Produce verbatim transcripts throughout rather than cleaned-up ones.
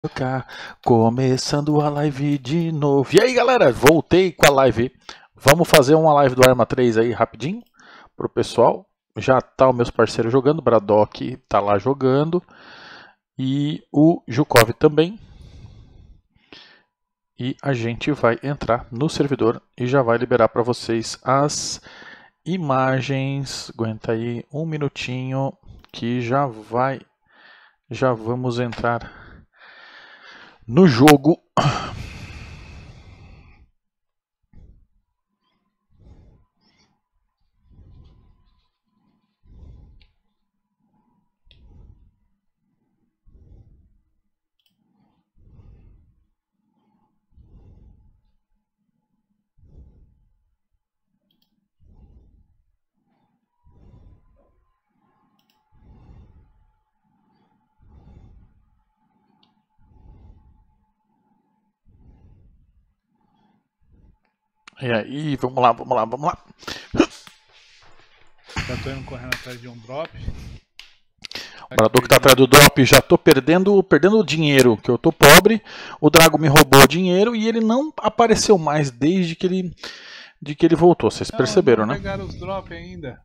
Começando a live de novo. E aí, galera, voltei com a live. Vamos fazer uma live do Arma três aí rapidinho pro pessoal. Já tá o meus parceiros jogando, o Braddock tá lá jogando e o Jukov também. E a gente vai entrar no servidor e já vai liberar para vocês as imagens. Aguenta aí um minutinho que já vai, já vamos entrar no jogo. E aí, vamos lá, vamos lá, vamos lá. Já tô indo correndo atrás de um drop. O Braddock tá atrás do drop, já tô perdendo, perdendo dinheiro, que eu tô pobre. O Drago me roubou dinheiro e ele não apareceu mais desde que ele, de que ele voltou. Vocês não, perceberam, não né? Pegaram os drop ainda.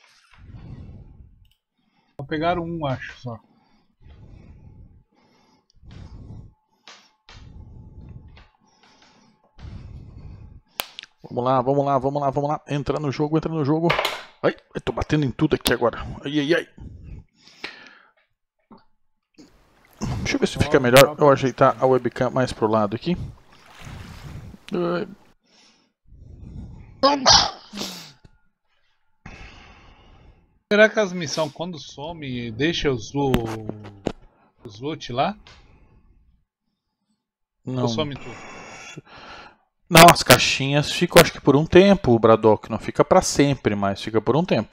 Só pegaram um, acho só. Vamos lá, vamos lá, vamos lá, vamos lá. Entra no jogo, entra no jogo. Ai, eu tô batendo em tudo aqui agora. Ai, ai, ai. Deixa eu ver se fica melhor eu ajeitar a webcam mais pro lado aqui. Ai. Será que as missões, quando some, deixa os, os loot lá? Não. Ou some tudo? Não, as caixinhas ficam acho que por um tempo, o Braddock. Não fica pra sempre, mas fica por um tempo.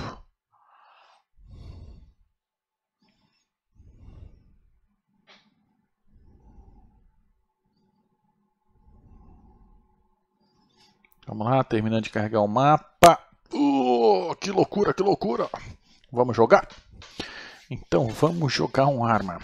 Vamos lá, terminando de carregar o mapa. Uh, que loucura, que loucura. Vamos jogar? Então vamos jogar um arma.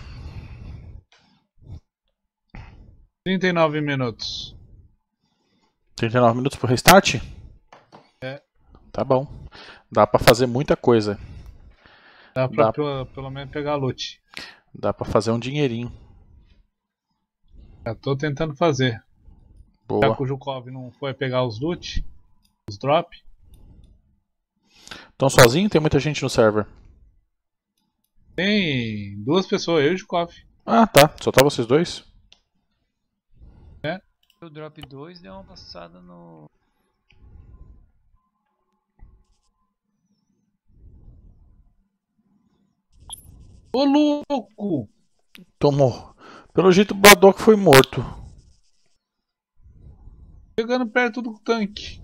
trinta e nove minutos. trinta e nove minutos pro restart? É. Tá bom. Dá pra fazer muita coisa. Dá pra Dá, pelo, pelo menos pegar loot. dá pra fazer um dinheirinho. Já tô tentando fazer. Boa. Já que o Jukov não foi pegar os loot, os drop. Estão sozinho? Tem muita gente no server. Tem duas pessoas, eu e o Jukov. Ah, tá. Só tá vocês dois? É. O drop dois deu uma passada no... Ô louco! Tomou. Pelo jeito o Braddock foi morto. Chegando perto do tanque.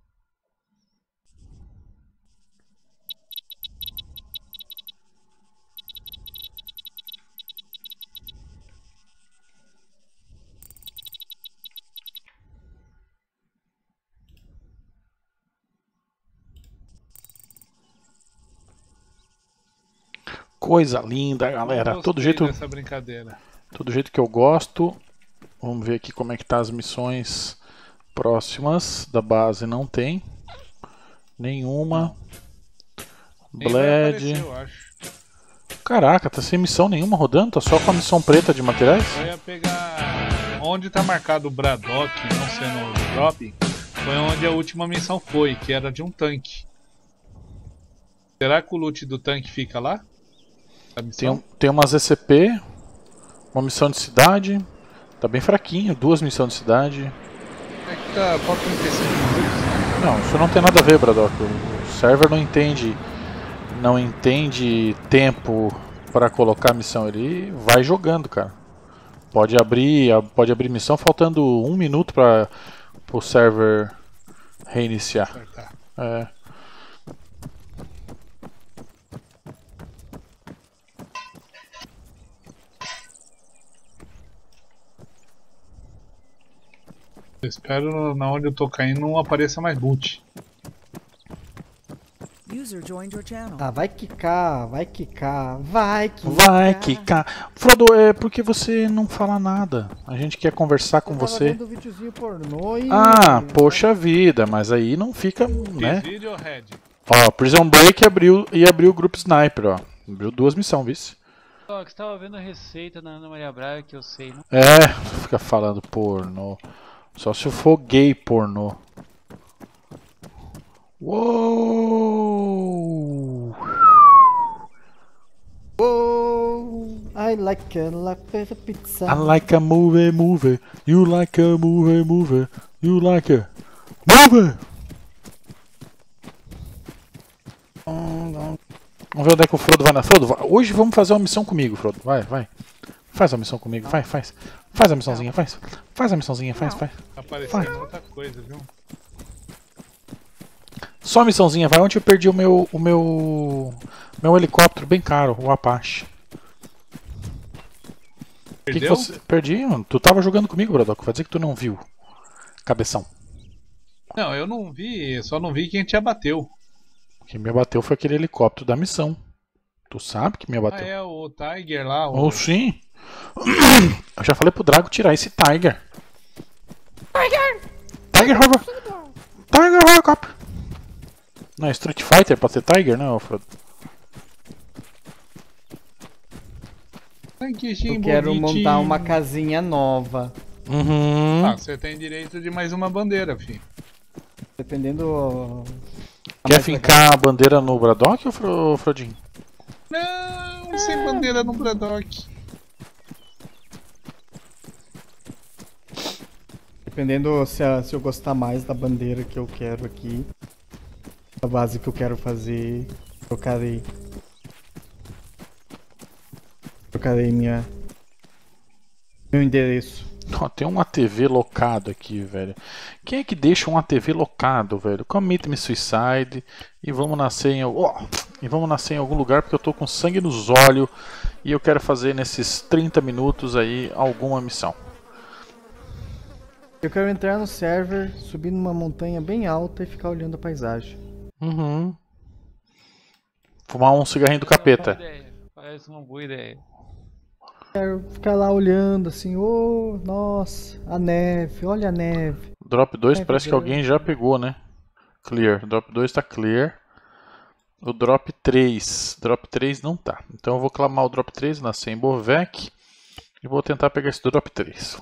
Coisa linda, galera. Todo jeito, dessa brincadeira. todo jeito que eu gosto. Vamos ver aqui como é que tá as missões próximas da base. Não tem nenhuma. Nem vai Bled. aparecer, eu acho. Caraca, tá sem missão nenhuma rodando, tá só com a missão preta de materiais? Eu ia pegar onde tá marcado o Braddock, não sendo o drop, foi onde a última missão foi, que era de um tanque. Será que o loot do tanque fica lá? A Tem, missão? tem uma Z C P, uma missão de cidade, tá bem fraquinho, duas missões de cidade. É que tá, falta trinta e cinco minutos. Não, isso não tem nada a ver, Braddock. O server não entende, não entende tempo para colocar a missão, ele vai jogando, cara. Pode abrir, pode abrir missão faltando um minuto para o server reiniciar. Tá. É. Eu espero na onde eu tô caindo não apareça mais boot. User joined your channel. Ah, vai quicar, vai quicar, vai quicar. Vai, Kika. Frodo, é porque você não fala nada. A gente quer conversar com Eu tava você. vendo videozinho pornô e... Ah, poxa vida, mas aí não fica, né? Vídeo Red. Ó, Prison Break abriu e abriu o Grupo Sniper, ó. Abriu duas missões, vice. Ó, que você tava vendo a receita na Ana Maria Braga que eu sei, não? É, fica falando pornô. Só se for gay pornô. Uou! Oh, I like a like a pizza. I like a movie, movie. You like a movie, movie. You like a movie. Vamos ver onde é que o Frodo vai na... Frodo, vai. Hoje vamos fazer uma missão comigo, Frodo. Vai, vai. Faz a missão comigo, vai, faz. Faz a missãozinha, faz. Faz a missãozinha, faz, faz. Tá parecendo outra coisa, viu? Só a missãozinha, vai. Ontem eu perdi o meu, o meu, meu helicóptero bem caro, o Apache. Que que Perdeu? você... Perdi, mano. Tu tava jogando comigo, Bradock. Vai dizer que tu não viu. Cabeção. Não, eu não vi, só não vi quem te abateu. Quem me abateu foi aquele helicóptero da missão. Tu sabe que me Ah, abateu. é o Tiger lá. O... Oh, sim. Eu já falei pro Drago tirar esse Tiger. Tiger! Tiger Hover! Tiger Helicopter! Não, é Street Fighter pra ser Tiger, né, Alfredo? Ai, que Eu quero bonitinho. montar uma casinha nova. Uhum. Ah, você tem direito de mais uma bandeira, filho. Dependendo... Quer fincar a bandeira no Bradock ou Fro Frodinho? Não, sem bandeira no Braddock. Dependendo se, a- se eu gostar mais da bandeira que eu quero aqui. Da base que eu quero fazer. Trocarei. Trocarei minha... Meu endereço. Ó, tem um A T V locado aqui, velho. Quem é que deixa um A T V locado, velho? Commit me suicide e vamos nascer em, oh, e vamos nascer em algum lugar porque eu tô com sangue nos olhos e eu quero fazer nesses trinta minutos aí alguma missão. Eu quero entrar no server, subir numa montanha bem alta e ficar olhando a paisagem. Uhum. Fumar um cigarrinho do capeta. Boa ideia. Parece uma boa ideia. Quero ficar lá olhando assim, oh, nossa, a neve, olha a neve. Drop dois É, parece que verdade. alguém já pegou, né? Clear. Drop dois tá clear. O drop três. Drop três não tá. Então eu vou clamar o drop três na Sembovec e vou tentar pegar esse drop três.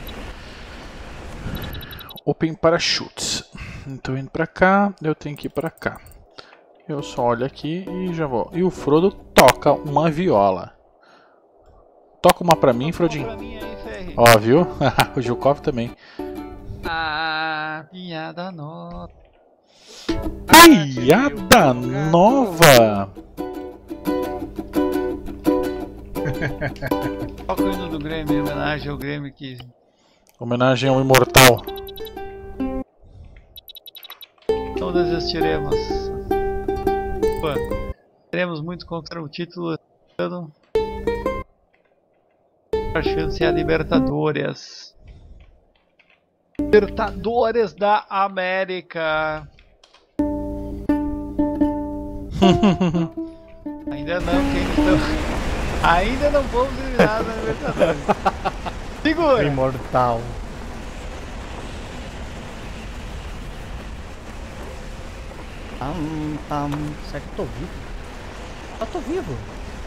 Open parachutes. Então indo pra cá, eu tenho que ir pra cá. Eu só olho aqui e já vou. E o Frodo toca uma viola. Toca uma pra mim, Frodinho. Pra mim aí, Ferre. Ó, viu? O Jukov também. Ah, piada nova. Piada nova! Toca o hino do Grêmio em homenagem ao Grêmio que... Homenagem ao imortal. Não desistiremos. Pô, queremos muito conquistar o título. A chance é a Libertadores. Libertadores da América. Ainda não, quem estão... Ainda não fomos eliminados na Libertadores. Segura! Imortal. Tam, tam. Será que eu tô vivo? Eu tô vivo.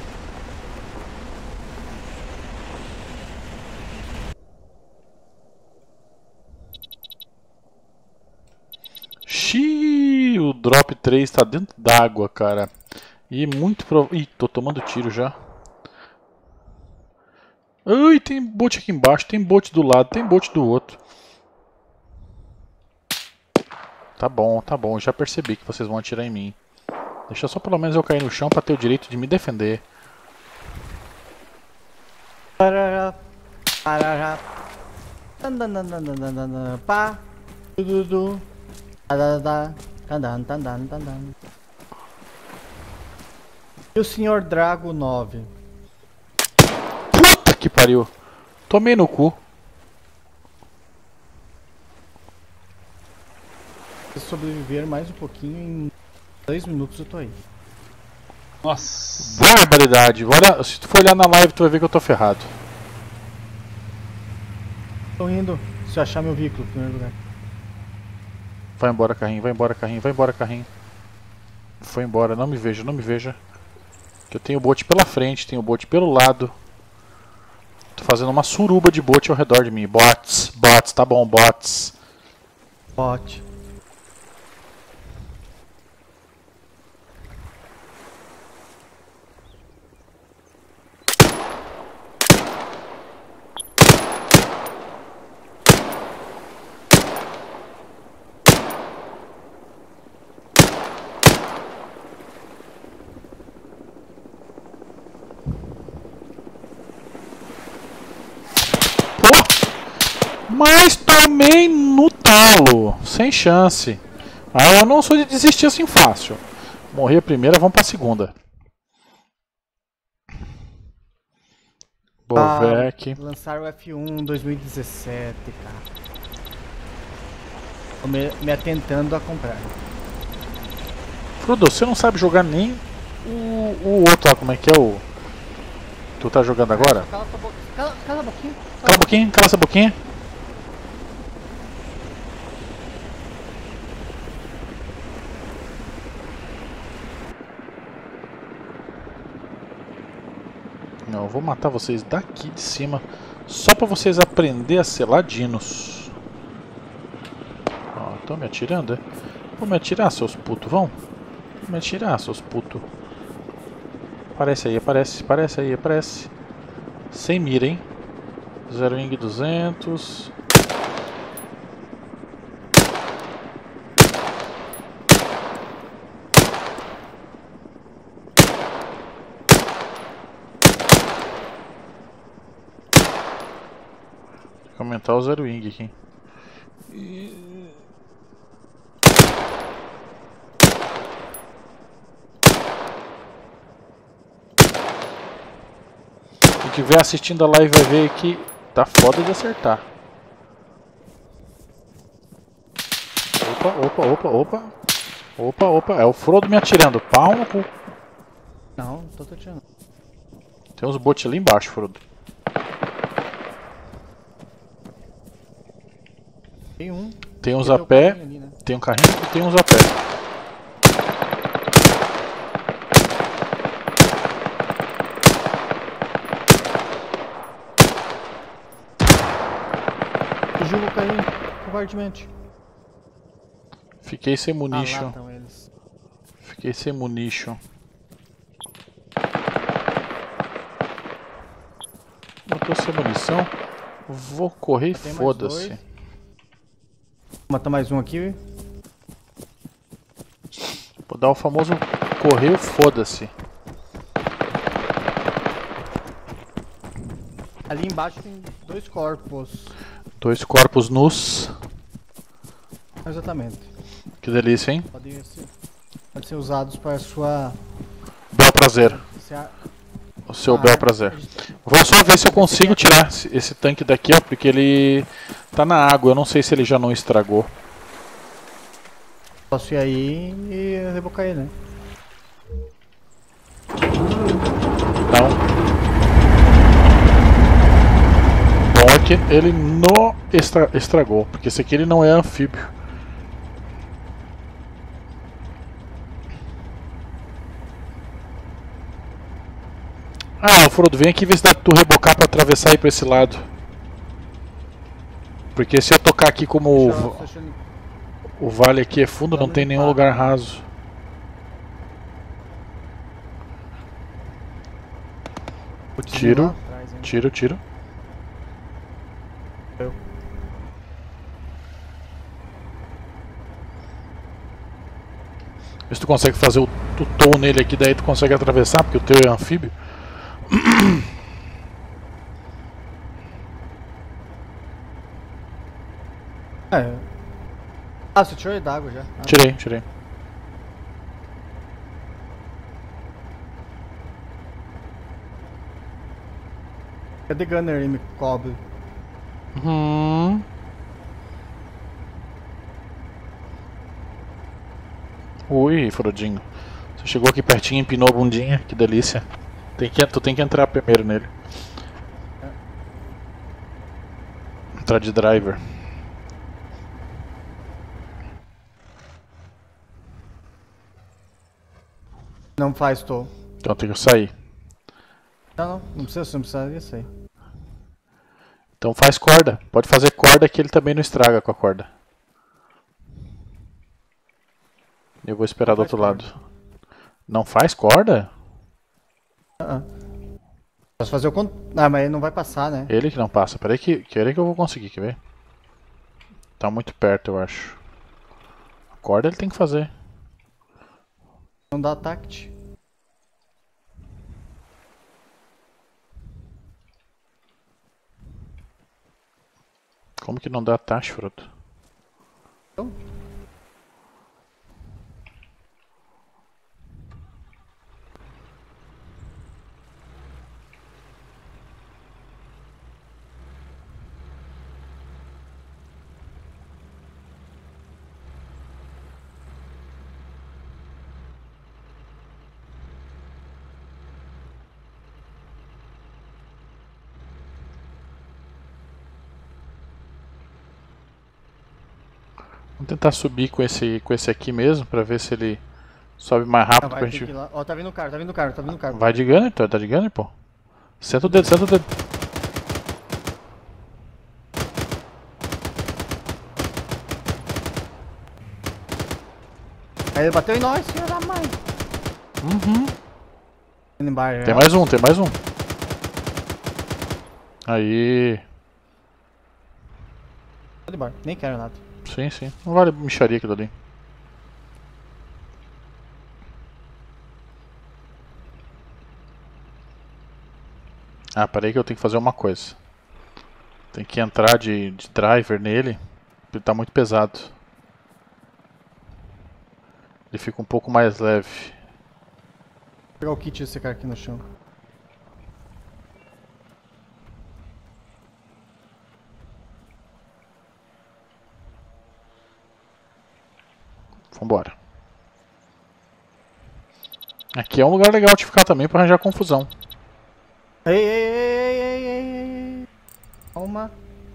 Xiii, o drop três tá dentro d'água, cara. E muito prov... Ih, tô tomando tiro já. Ai, tem bote aqui embaixo, tem bote do lado, tem bote do outro. Tá bom, tá bom, já percebi que vocês vão atirar em mim. Deixa só pelo menos eu cair no chão pra ter o direito de me defender. Parará, parará. Tandandandandandandan, pá. Dududu. Tadadá. Tandan, tandan, tandan. E o senhor Drago nove? Puta que pariu. Tomei no cu. Se sobreviver mais um pouquinho em Dois minutos eu tô aí. Nossa. Barbaridade. Olha, se tu for olhar na live, tu vai ver que eu tô ferrado. Tô indo. Se eu achar meu veículo, em primeiro lugar. Vai embora, carrinho, vai embora, carrinho, vai embora, carrinho. Foi embora, não me veja, não me veja. Que eu tenho bote pela frente, tenho bote pelo lado. Tô fazendo uma suruba de bote ao redor de mim. Bots, bots, tá bom, bots. Bot. Mas tomei no talo, sem chance. Ah, eu não sou de desistir assim fácil. Morri a primeira, vamos pra segunda. Bovec. Ah, lançaram o F um em dois mil e dezessete, cara. Tô me, me atentando a comprar. Frodo, você não sabe jogar nem o, o outro lá, como é que é o... Tu tá jogando agora? Cala a boca. Cala, cala a boquinha. Cala a boquinha, cala essa boquinha. Não, eu vou matar vocês daqui de cima, só pra vocês aprenderem a ser ladinos. Ó, estão me atirando, é? Vão me atirar, seus putos, vão? Vão me atirar, seus putos. Aparece aí, aparece, aparece aí, aparece. Sem mira, hein? Zero wing duzentos. Vou aumentar o zero wing aqui. E... quem estiver assistindo a live vai ver que tá foda de acertar. Opa, opa, opa, opa. Opa, opa. É o Frodo me atirando. Pau no cu. Não, não tô te atirando. Tem uns bots ali embaixo, Frodo. Tem um. Tem uns Tem a o pé, carrinho ali, né? tem um carrinho e tem uns a pé. Fugiu o carrinho, covardemente. Fiquei sem Ah, lá munition. estão eles. Fiquei sem munition. Eu tô sem munição. Vou correr e Tem mais foda-se. dois. Mata mais um aqui. Vou dar o famoso correr e foda-se. Ali embaixo tem dois corpos. Dois corpos nus. Exatamente. Que delícia, hein? Podem ser, podem ser usados para sua... Bel prazer. se a- O seu Ah, bel é. prazer. Vou só ver se eu consigo tirar esse, esse tanque daqui, ó, porque ele tá na água. Eu não sei se ele já não estragou. Posso ir aí e rebocar ele, né? Então, bom é que ele não estra estragou, porque esse aqui ele não é anfíbio. Ah, Frodo, vem aqui ver se dá pra tu rebocar pra atravessar aí pra esse lado. Porque se eu tocar aqui como o, Deixa eu- va- deixa eu- o vale aqui é fundo, não tem nenhum lugar raso. Putzinho Tiro. lá atrás, hein? Tiro, tiro. Eu. Vê se tu consegue fazer o, o tom nele aqui, daí tu consegue atravessar, porque o teu é anfíbio. É. Ah, você tirou ele d'água já. Ah, Tirei, tirei. Cadê Gunner aí, me cobre? Hum. Ui, Frodinho. Você chegou aqui pertinho, empinou a bundinha, que delícia. Tem que, tu tem que entrar primeiro nele. Entrar de driver. Não faz, tô. Então tem que sair. Não, não, não precisa, não precisaria sair. Então faz corda. Pode fazer corda que ele também não estraga com a corda. Eu vou esperar do outro lado. Não faz corda? Uh -uh. Posso fazer o cont... Ah, mas ele não vai passar, né? Ele que não passa. Peraí que, que, que eu vou conseguir, quer ver? Tá muito perto, eu acho. A corda ele tem que fazer. Não dá ataque. Como que não dá taxa, Frodo? Então. Vamos tentar subir com esse, com esse aqui mesmo, pra ver se ele sobe mais rápido. Ah, vai pra ter gente... que ir lá. Ó, tá vindo o cara, tá vindo o cara, tá vindo o cara. Vai de gunner, tá de gunner, pô. Senta o dedo, senta o dedo. Aí ele bateu em nós, filho da mãe. Uhum. Embaixo, Tem ó. mais um, tem mais um. Aí. Tô de bar, nem quero nada. Sim, sim. Não vale micharia aquilo ali. Ah, peraí que eu tenho que fazer uma coisa. Tem que entrar de, de driver nele. Ele tá muito pesado. Ele fica um pouco mais leve. Vou pegar o kit desse cara aqui no chão. Vambora. Aqui é um lugar legal de ficar também pra arranjar confusão. Ei, ei, ei, ei, ei, ei, ei. Calma.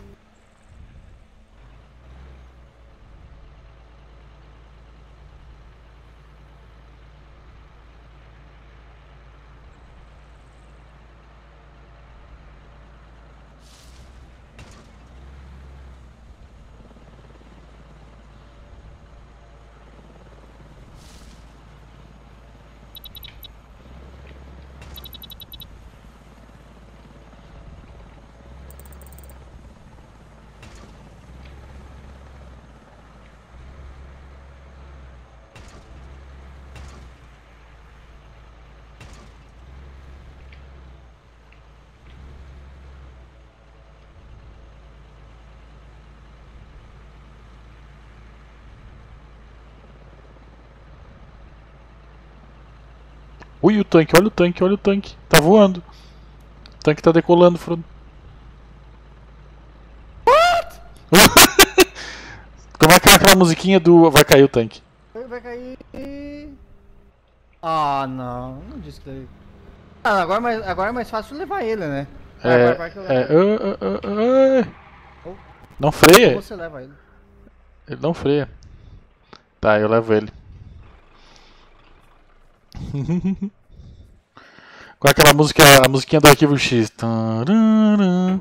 Ui, o tanque, olha o tanque, olha o tanque. Tá voando. O tanque tá decolando, Frodo. What? Como é que é aquela musiquinha do vai cair o tanque? Vai cair. Ah, não. Não disse que daí. Ah, agora, é mais, agora é mais fácil levar ele, né? Vai, É, vai, vai que eu levo. é, uh, uh, uh, uh. Oh. Não freia? Ou você leva ele. Ele não freia. Tá, eu levo ele. Com aquela música, a musiquinha do Arquivo X. Tarará.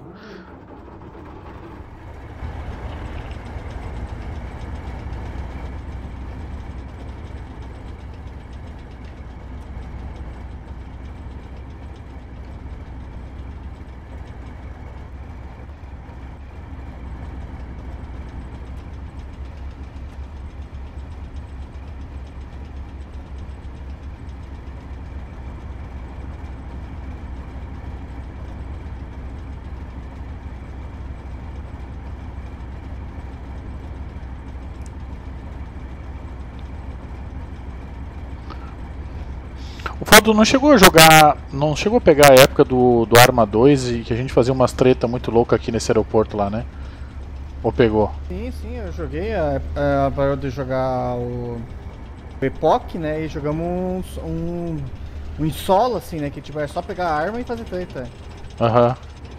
O Frodo não chegou a jogar, não chegou a pegar a época do, do Arma dois e que a gente fazia umas treta muito louca aqui nesse aeroporto lá, né? Ou pegou? Sim, sim, eu joguei. A, a, parou de jogar o Epoch, né? E jogamos um, um, um em solo, assim, né? Que tipo, é só pegar a arma e fazer treta. Aham.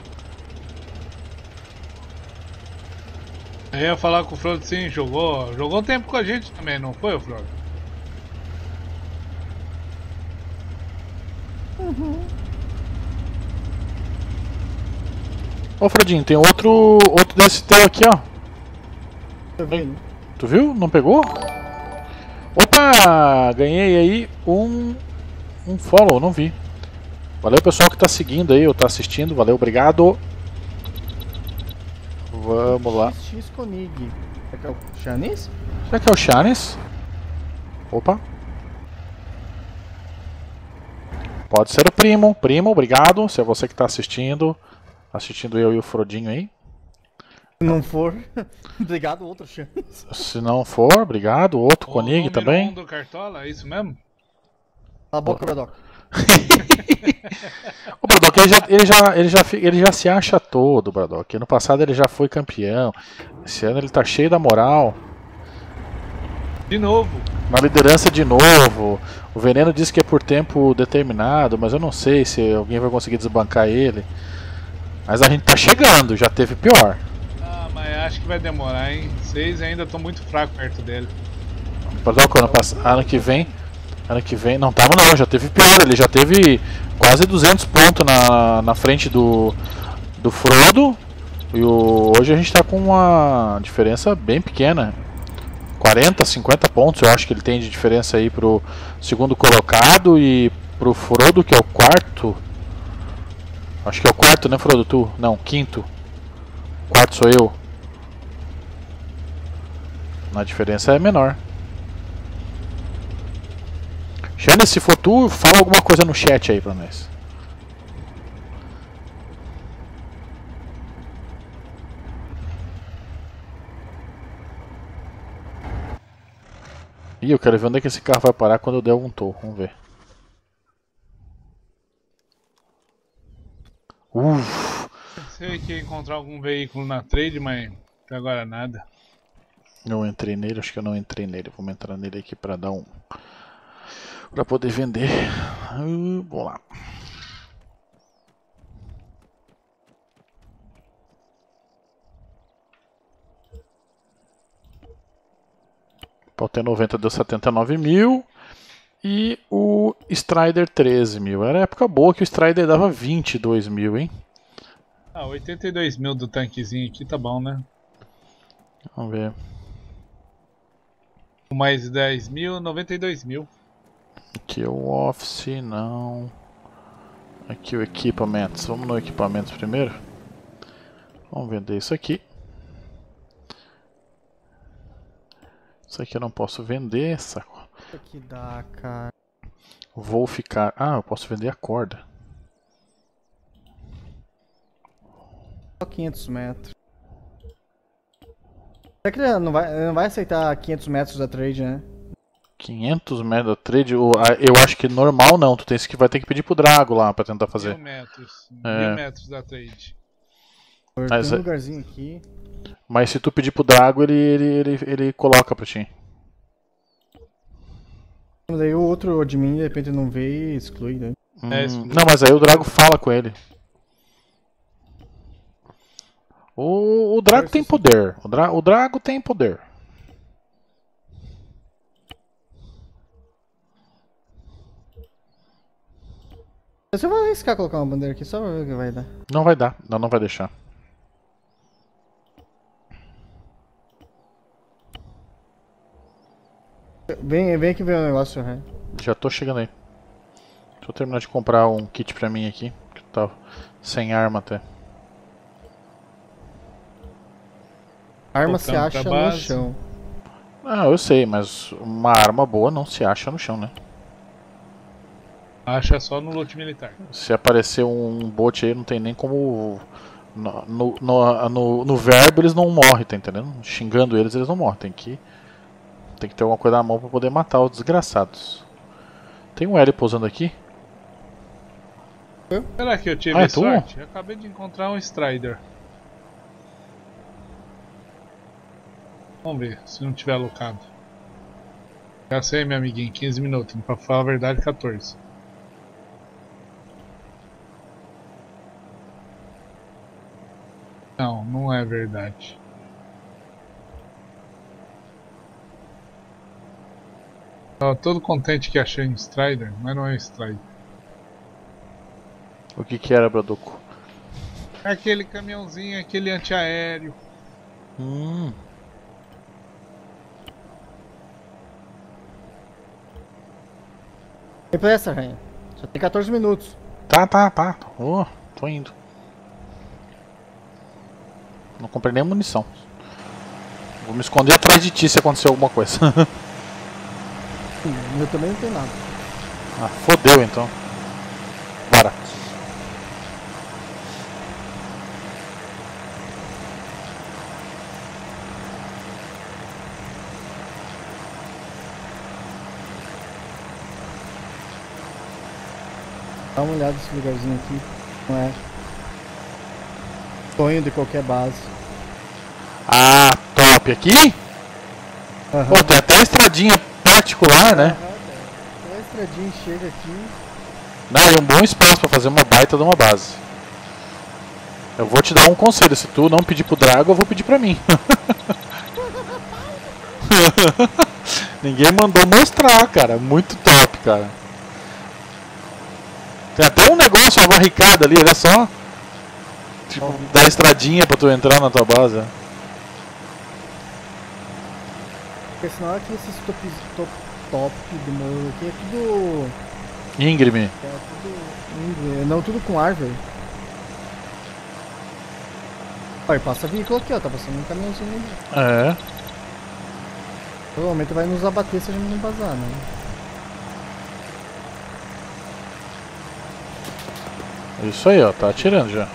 Eu ia falar com o Frodo, sim, jogou. Jogou um tempo com a gente também, não foi, Frodo? Ô Frodinho, tem outro, outro desse teu aqui, ó. Tô vendo. Tu viu? Não pegou? Opa! Ganhei aí um, um follow, não vi. Valeu pessoal que tá seguindo aí, ou tá assistindo, valeu, obrigado. Vamos lá. X X Konig. Será que é o Chanis? Será que é o Chanes? Opa. Pode ser o primo. Primo, obrigado. Se é você que tá assistindo. Assistindo eu e o Frodinho aí. Se não for, obrigado, outro Chanis. Se não for, obrigado. Outro O Konig número também. um do Cartola, é isso mesmo? Cala a boca, Bradock. O Braddock, ele já, ele, já, ele, já, fi- ele já se acha todo, Braddock. Ano passado ele já foi campeão. Esse ano ele tá cheio da moral. De novo. Na liderança de novo. O Veneno disse que é por tempo determinado, mas eu não sei se alguém vai conseguir desbancar ele. Mas a gente tá chegando, já teve pior. Ah, mas acho que vai demorar, hein? Vocês ainda estão muito fracos perto dele. Braddock, ano, pass- ano que vem. Ano que vem. Não tava não, já teve pior. Ele já teve quase duzentos pontos na, na frente do, do Frodo. E o, hoje a gente tá com uma diferença bem pequena. quarenta, cinquenta pontos eu acho que ele tem de diferença aí pro segundo colocado e pro Frodo, que é o quarto. Acho que é o quarto, né, Frodo? Tu? Não, quinto. Quarto sou eu. A diferença é menor. Xana, se for tu, fala alguma coisa no chat aí pra nós. Ih, eu quero ver onde é que esse carro vai parar quando eu der algum tour. Vamos ver. Uff. Pensei que ia encontrar algum veículo na trade, mas até agora nada. Não entrei nele, acho que eu não entrei nele. Vamos entrar nele aqui pra dar um... Pra poder vender. Uh, vamos lá. O T noventa deu setenta e nove mil. E o Strider treze mil. Era época boa que o Strider dava vinte e dois mil, hein? Ah, oitenta e dois mil do tanquezinho aqui tá bom, né? Vamos ver. Com mais dez mil, noventa e dois mil. Aqui é o Office, não. Aqui o Equipamentos. Vamos no Equipamentos primeiro. Vamos vender isso aqui. Isso aqui eu não posso vender, saco. O que dá, cara? Vou ficar... Ah, eu posso vender a corda. Só quinhentos metros. Será que ele não vai, ele não vai aceitar quinhentos metros da trade, né? quinhentos metros da trade? o- a- Eu acho que normal não. Tu tem que, vai ter que pedir pro Drago lá pra tentar fazer. Mil metros. É. Mil metros da trade. Tem Mas um é- lugarzinho aqui. Mas se tu pedir pro Drago, ele, ele, ele, ele coloca pra ti. Mas aí o outro admin de repente não vê e exclui, né? É, Hum, isso. não, mas aí o Drago fala com ele. O, o Drago tem poder. O, Dra, o Drago tem poder. Você vai arriscar colocar uma bandeira aqui só pra ver o que vai dar. Não vai dar. Não, não vai deixar. Vem, vem aqui ver o negócio, né? Já tô chegando aí. Deixa eu terminar de comprar um kit pra mim aqui. Que tá sem arma até. A arma se Voltando pra acha no base. chão. Ah, eu sei, mas uma arma boa não se acha no chão, né? Acha só no loot militar. Se aparecer um bot aí, não tem nem como... No, no, no, no, no verbo eles não morrem, tá entendendo? Xingando eles, eles não morrem. Tem que, tem que ter alguma coisa na mão pra poder matar os desgraçados. Tem um L pousando aqui. Será que eu tive Ah, é tu? sorte? Eu acabei de encontrar um Strider. Vamos ver se não tiver alocado. Já sei, meu amiguinho, quinze minutos. Pra falar a verdade, quatorze. Não, não é verdade. Tava todo contente que achei um Strider, mas não é um Strider. O que que era, Bradoco? É aquele caminhãozinho, aquele antiaéreo. Hum. Tem pressa, rainha. Só tem quatorze minutos. Tá, tá, tá. Oh, tô indo. Não comprei nem munição. Vou me esconder atrás de ti se acontecer alguma coisa. Hum, eu também não tenho nada. Ah, fodeu então. Bora. Dá uma olhada nesse lugarzinho aqui. Não é sonho de qualquer base. Ah, top. Aqui? Aham. Pô, tem até estradinha particular, né? Aham, cara. A estradinha chega aqui. Não, e um bom espaço pra fazer uma baita de uma base. Eu vou te dar um conselho. Se tu não pedir pro Drago, eu vou pedir pra mim. Ninguém mandou mostrar, cara. Muito top, cara. Tem até um negócio, uma barricada ali, olha só. Tipo, dá estradinha pra tu entrar na tua base. Porque senão aqui esses top, top, top de morro aqui é tudo. Íngreme. É tudo. Não, tudo com árvore. Olha, passa veículo aqui, ó. Tá passando um caminhãozinho ali. É. Provavelmente vai nos abater se a gente não vazar, né? Isso aí, ó. Tá atirando já.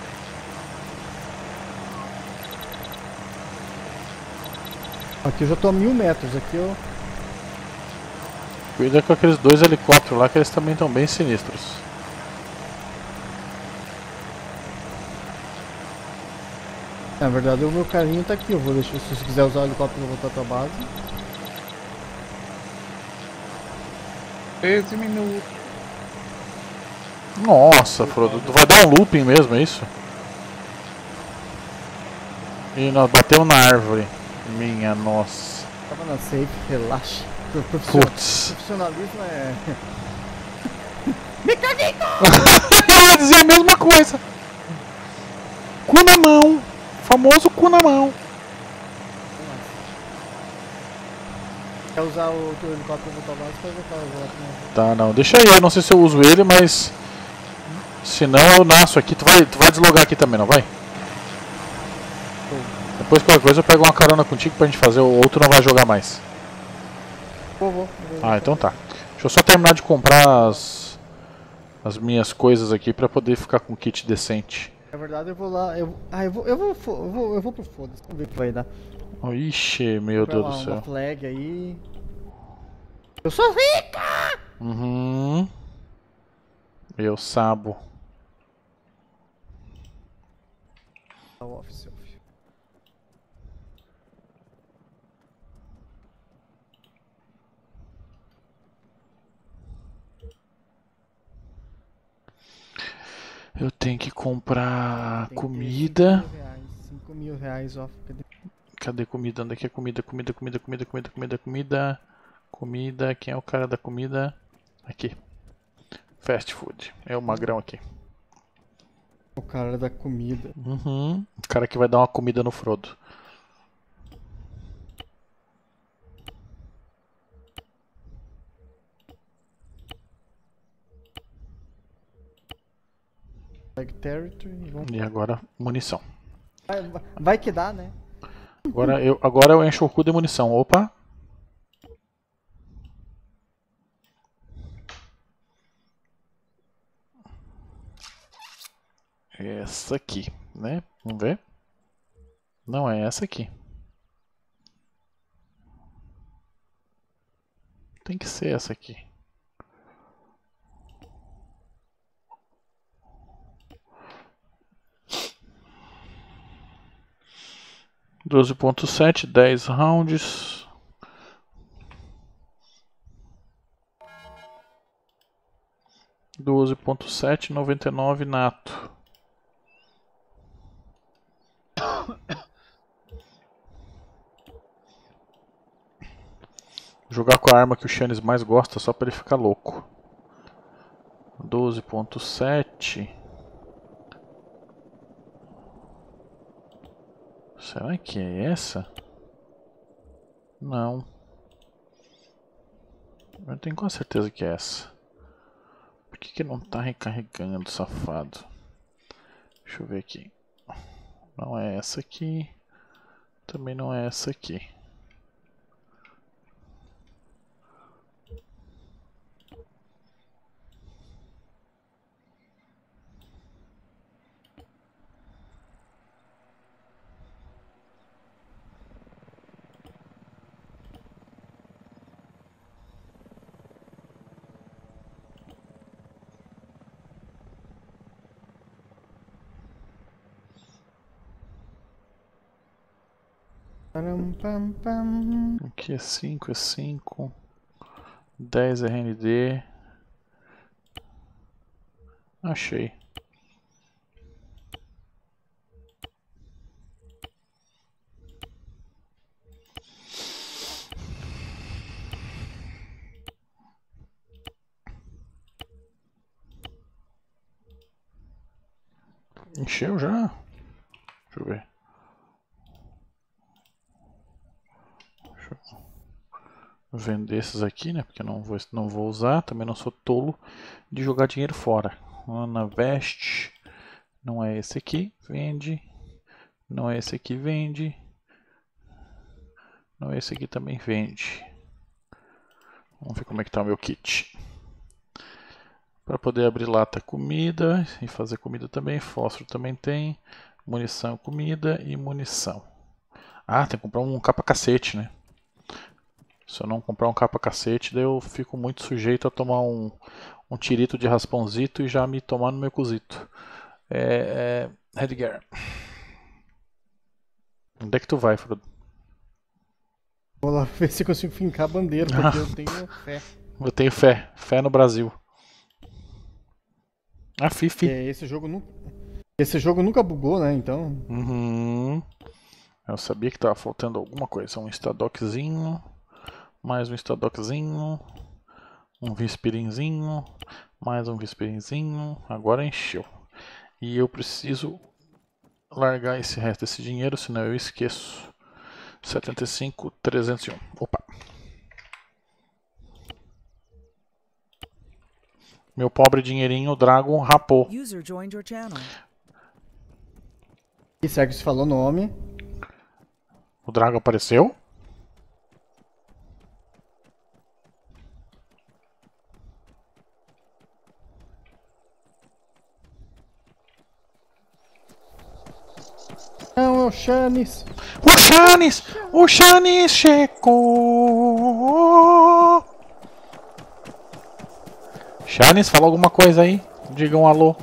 Aqui eu já tô a mil metros. Aqui eu. Cuida com aqueles dois helicópteros lá que eles também estão bem sinistros. Na verdade o meu carinho tá aqui. Eu vou deixar. Se você quiser usar o helicóptero, eu vou voltar à tua base. treze minutos. Nossa, Frodo, tu vai dar um looping mesmo, é isso? E nós batemos na árvore. Minha nossa. Tava na safe, relaxa. Profissional, Putz. profissionalismo é. Eu ia dizer a mesma coisa. Cu na mão. Famoso cu na mão. Quer usar o teu helicóptero pra voltar à base? Pode voltar agora. Tá, não. Deixa aí, eu não sei se eu uso ele, mas... Se não, eu nasço aqui. Tu vai, tu vai deslogar aqui também, não vai? Depois qualquer coisa eu pego uma carona contigo pra gente fazer, o outro não vai jogar mais. Vou, vou. Ah, então tá. Deixa eu só terminar de comprar as, as minhas coisas aqui pra poder ficar com um kit decente. Na verdade eu vou lá. Eu, ah, eu vou, eu vou, eu vou, eu vou pro foda-se. Vamos ver o que vai dar. Oh, ixi, meu Comprar Deus uma, do céu. uma flag aí. Eu sou rica! Uhum. Eu sabo. Office, office. Eu tenho que comprar Tem que ter comida. cinco mil reais off. Cadê? Cadê comida? Onde é que é comida? Comida, comida, comida, comida, comida, comida. Comida. Quem é o cara da comida? Aqui. Fast food. É o magrão aqui. O cara da comida. Uhum. O cara que vai dar uma comida no Frodo. Flag territory. E vamos... E agora, munição. vai, vai que dá, né? Agora eu, agora eu encho o cu de munição. Opa! Essa aqui, né? Vamos ver. Não é essa aqui. Tem que ser essa aqui. doze ponto sete, dez rounds. doze ponto sete, noventa e nove nato. Jogar com a arma que o Xanis mais gosta só pra ele ficar louco. doze ponto sete. Será que é essa? Não. Eu tenho quase certeza que é essa. Por que que não tá recarregando, safado? Deixa eu ver aqui. Não é essa aqui. Também não é essa aqui. Param, pam, pam. Aqui é cinco, é cinco. dez R N D. Achei. Encheu já? Deixa eu ver. Deixa eu vender esses aqui, né? Porque eu não vou, não vou usar. Também não sou tolo de jogar dinheiro fora. Ana Vest. Não é esse aqui. Vende. Não é esse aqui. Vende. Não é esse aqui também. Vende. Vamos ver como é que tá o meu kit. Para poder abrir lata, comida e fazer comida também, fósforo também tem, munição, comida e munição. Ah, tem que comprar um capa-cacete, né? Se eu não comprar um capa-cacete, daí eu fico muito sujeito a tomar um, um tirito de raspãozito e já me tomar no meu cozito. É, é, Edgar. Onde é que tu vai, Frodo? Vou lá ver se eu consigo fincar a bandeira, porque eu tenho fé. Eu tenho fé, fé no Brasil. Ah, Fifi. É, esse jogo nunca. Esse jogo nunca bugou, né? Então. Uhum. Eu sabia que tava faltando alguma coisa. Um Stadoczinho. Mais um Stadoczinho. Um Vispirinzinho. Mais um Vispirinzinho. Agora encheu. E eu preciso largar esse resto desse dinheiro, senão eu esqueço. setenta e cinco, trezentos e um. Opa. Meu pobre dinheirinho Dragon rapou. User joined your channel. E será que você falou o nome? O Dragon apareceu? Não, é o Xanis. O Xanis! O Xanis chegou! Xanis, fala alguma coisa aí. Diga um alô.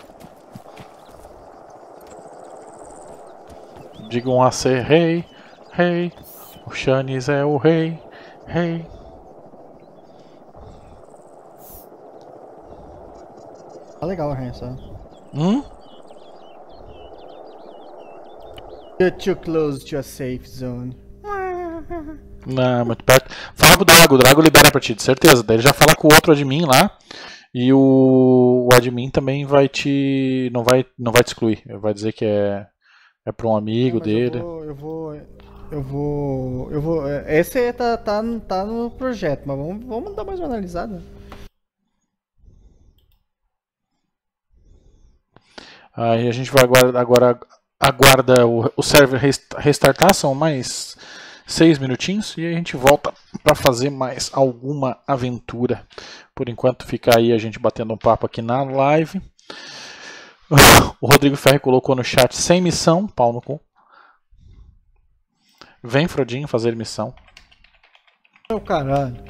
Diga um a ser rei, rei. O Xanis é o rei, rei. Tá legal, né? Só. Hum? You're too close to a safe zone. Não, muito perto. Fala pro Drago, o Drago libera pra ti, de certeza. Daí ele já fala com o outro admin lá. E o, o admin também vai te. Não vai, não vai te excluir. Ele vai dizer que é, é pra um amigo Mas dele. Eu vou. Eu vou. Eu vou. Eu vou. Esse aí tá, tá, tá no projeto, mas vamos, vamos dar mais uma analisada. Aí a gente vai agora. agora aguarda o, o server restartar, são mais seis minutinhos. E aí a gente volta pra fazer mais alguma aventura. Por enquanto fica aí a gente batendo um papo aqui na live. O Rodrigo Ferri colocou no chat sem missão, pau no cu. Vem, Frodinho, fazer missão. Meu caralho.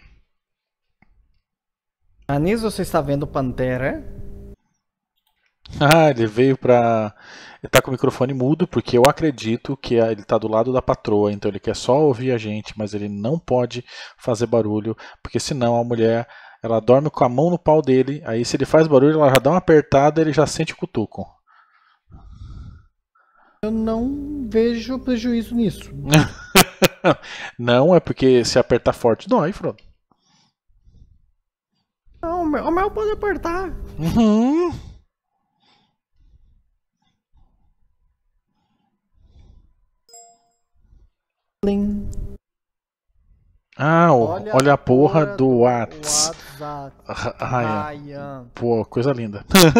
Anis, você está vendo Pantera? Ah, ele veio pra... Ele tá com o microfone mudo, porque eu acredito que ele tá do lado da patroa, então ele quer só ouvir a gente, mas ele não pode fazer barulho, porque senão a mulher, ela dorme com a mão no pau dele, aí se ele faz barulho, ela já dá uma apertada, ele já sente o cutuco. Eu não vejo prejuízo nisso. Não, é porque se apertar forte dói, Frodo. Não, o meu, o meu pode apertar. Uhum. Plim. Ah, olha, olha a porra do Whats. WhatsApp. Ryan. Ryan. Pô, coisa linda.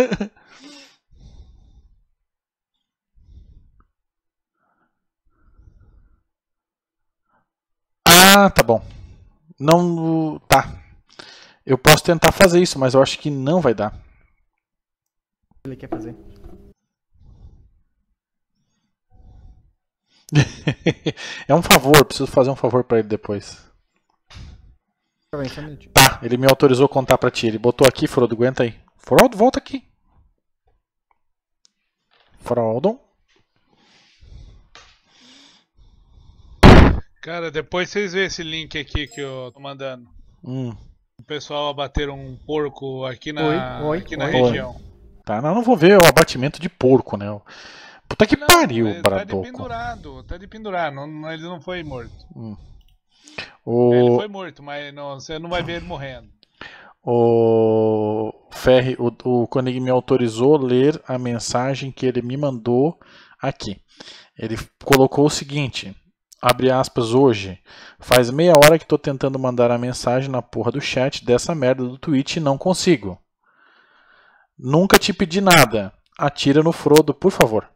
Ah, tá bom. Não. Tá. Eu posso tentar fazer isso, mas eu acho que não vai dar. Ele quer fazer. É um favor, preciso fazer um favor pra ele depois. Tá bem, só um minutinho. Tá, ele me autorizou a contar pra ti. Ele botou aqui, Frodo, aguenta aí. Frodo, volta aqui. Frodo. Cara, depois vocês vê esse link aqui que eu tô mandando. Hum. O pessoal abater um porco aqui na, Oi, oi, aqui na oi. região. Tá, não, não vou ver o abatimento de porco, né? Puta que Não, pariu, ele tá de Bradoco. pendurado, tá de pendurar, não, não- ele não foi morto. Hum. Ele O, foi morto, mas não, você não vai ver ele morrendo. o Ferri, o, o Koenig me autorizou a ler a mensagem que ele me mandou aqui. Ele colocou o seguinte, abre aspas, hoje, faz meia hora que tô tentando mandar a mensagem na porra do chat dessa merda do Twitch e não consigo. Nunca te pedi nada. Atira no Frodo, por favor.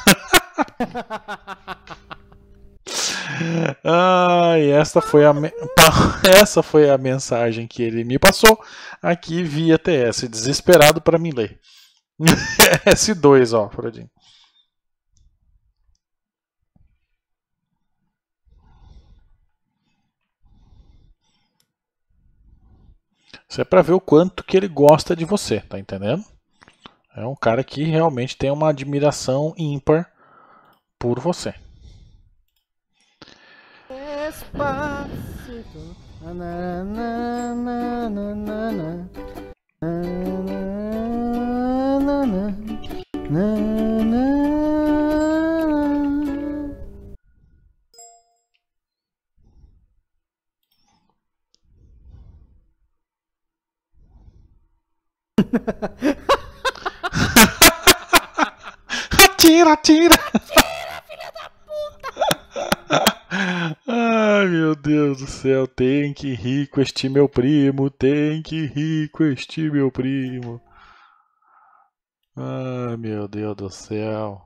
Ah, e essa foi a me- essa foi a mensagem que ele me passou aqui via T S, desesperado para me ler. S dois, ó, Frodinho. Isso é para ver o quanto que ele gosta de você, tá entendendo? É um cara que realmente tem uma admiração ímpar por você. Despacito. Na, na, na, na, na, na, na. Na, na, na, na, na. Atira, atira! Ai, meu Deus do céu, tem que rir com este meu primo, tem que rir com este meu primo. Ai, meu Deus do céu.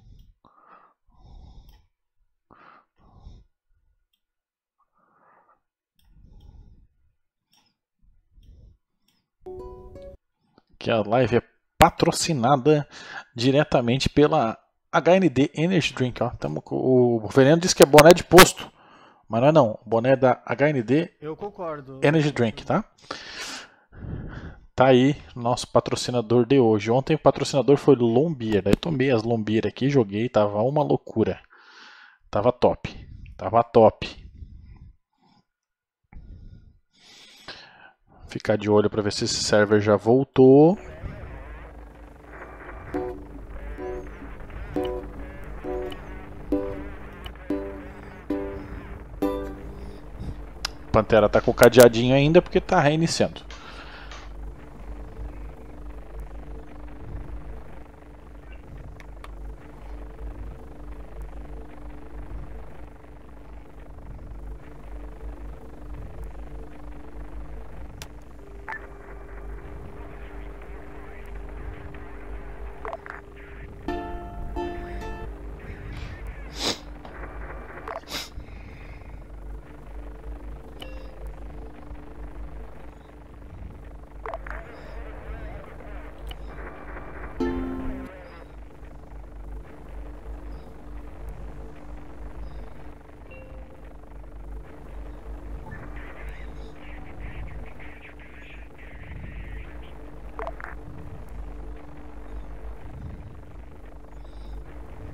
Que a live é patrocinada diretamente pela H N D Energy Drink. Ó. Tamo com... O Veneno disse que é boné de posto, mas não é não. Boné é da H N D Eu concordo. Energy Drink, tá? Tá aí nosso patrocinador de hoje. Ontem o patrocinador foi Lombier. Daí eu tomei as Lombier aqui, joguei, tava uma loucura. Tava top. Tava top. Ficar de olho para ver se esse server já voltou. Pantera tá com o cadeadinho ainda porque tá reiniciando.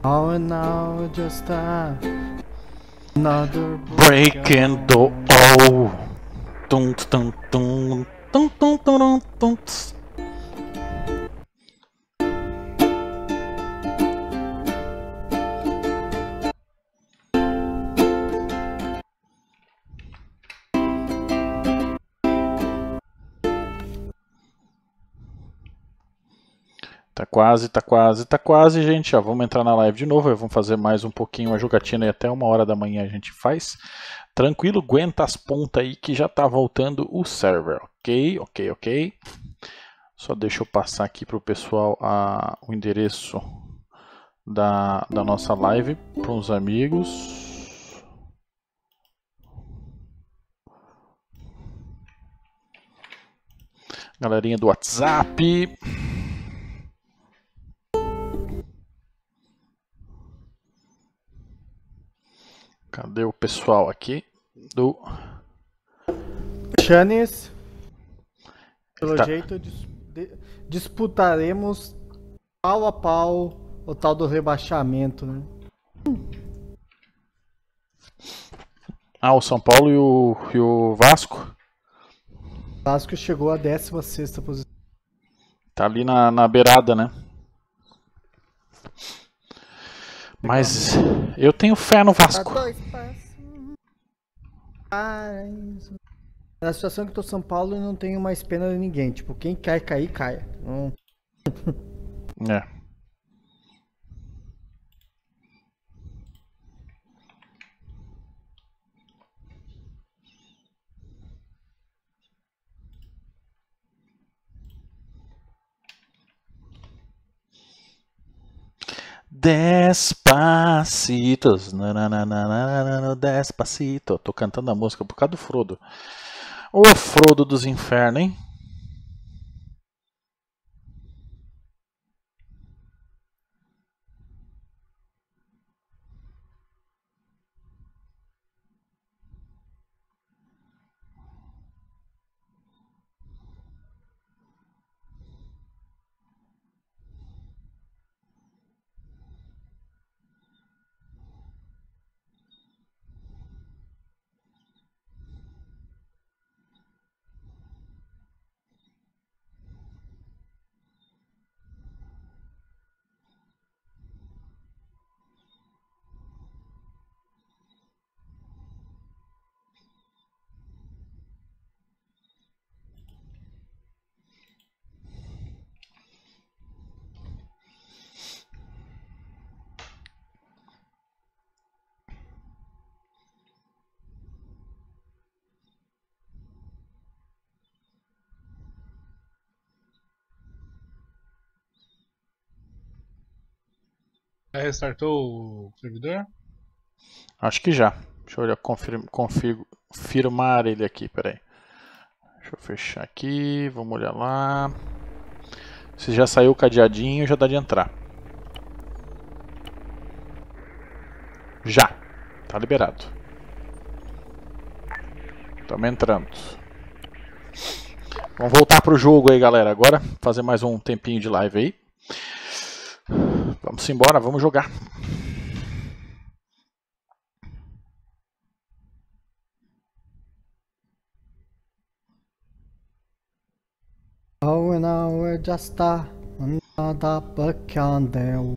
Oh, and now just uh, another Breaking the oh. Tum tum tum tum tum tum tum. Tá quase, tá quase, tá quase, gente. Já vamos entrar na live de novo. Vamos fazer mais um pouquinho a jogatina e até uma hora da manhã a gente faz. Tranquilo, aguenta as pontas aí que já tá voltando o server. Ok, ok, ok. Só deixa eu passar aqui pro pessoal a, o endereço da, da nossa live para os amigos. Galerinha do WhatsApp. Cadê o pessoal aqui do Chanes? Pelo tá. jeito dis de disputaremos pau a pau o tal do rebaixamento, né? Ah, o São Paulo e o, e o Vasco? O Vasco chegou à décima sexta posição. Tá ali na, na beirada, né? Mas eu tenho fé no Vasco. Na situação que eu tô São Paulo, eu não tenho mais pena de ninguém. Tipo, quem quer cair, caia. Não... É. Despacitos, nananana, Despacito. Tô cantando a música por causa do Frodo. Ô Frodo dos infernos, hein? Já restartou o servidor? Acho que já. Deixa eu olhar, confirma, confirma, confirmar ele aqui, peraí. Deixa eu fechar aqui, vamos olhar lá. Se já saiu o cadeadinho, já dá de entrar. Já. Tá liberado. Estamos entrando. Vamos voltar pro jogo aí, galera. Agora, fazer mais um tempinho de live aí. Vamos embora, vamos jogar. Oh, now we're just a another buck on there.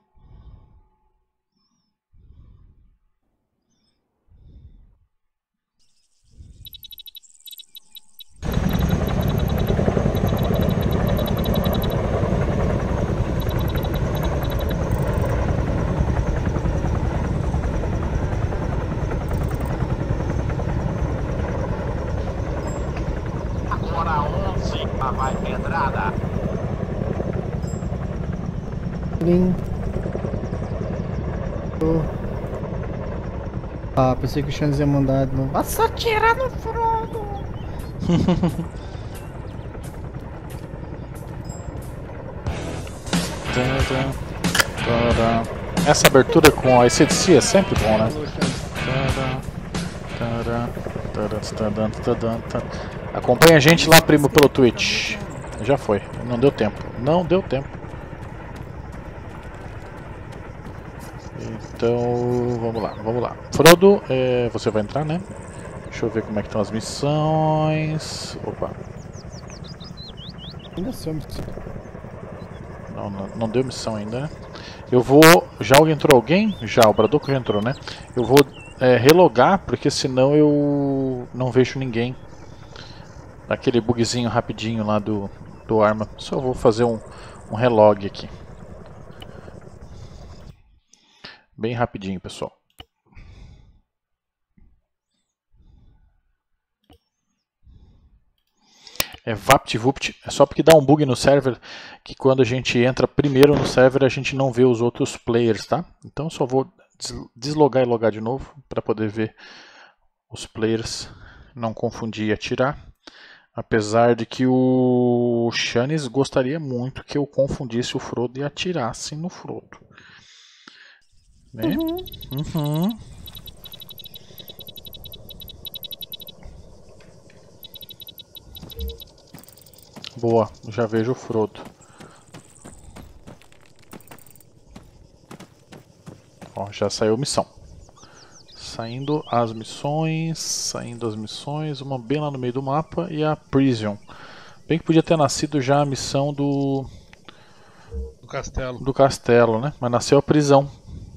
Vai pedrada. Oh. Ah, pensei que o Chanes ia mandar de novo. Vai só tirar no Frodo! Essa abertura com a A C D C é sempre bom, né? Acompanha a gente lá, primo, pelo Twitch. Já foi, não deu tempo. Não deu tempo. Então, vamos lá, vamos lá. Frodo, é, você vai entrar, né? Deixa eu ver como é que estão as missões. Opa. Ainda somos. Não, não, não deu missão ainda, né? Eu vou... Já entrou alguém? Já, o Bradoco já entrou, né? Eu vou é, relogar, porque senão eu não vejo ninguém. Daquele bugzinho rapidinho lá do, do arma. Só vou fazer um, um relog aqui. Bem rapidinho, pessoal. É VaptVupt, é só porque dá um bug no server que quando a gente entra primeiro no server a gente não vê os outros players, tá? Então só vou deslogar e logar de novo para poder ver os players, não confundir e atirar. Apesar de que o Shanis gostaria muito que eu confundisse o Frodo e atirasse no Frodo. Né? Uhum. Uhum. Boa, já vejo o Frodo. Ó, já saiu missão. Saindo as missões, saindo as missões, uma bem lá no meio do mapa e a Prison. Bem que podia ter nascido já a missão do... Do castelo. Do castelo, né? Mas nasceu a prisão.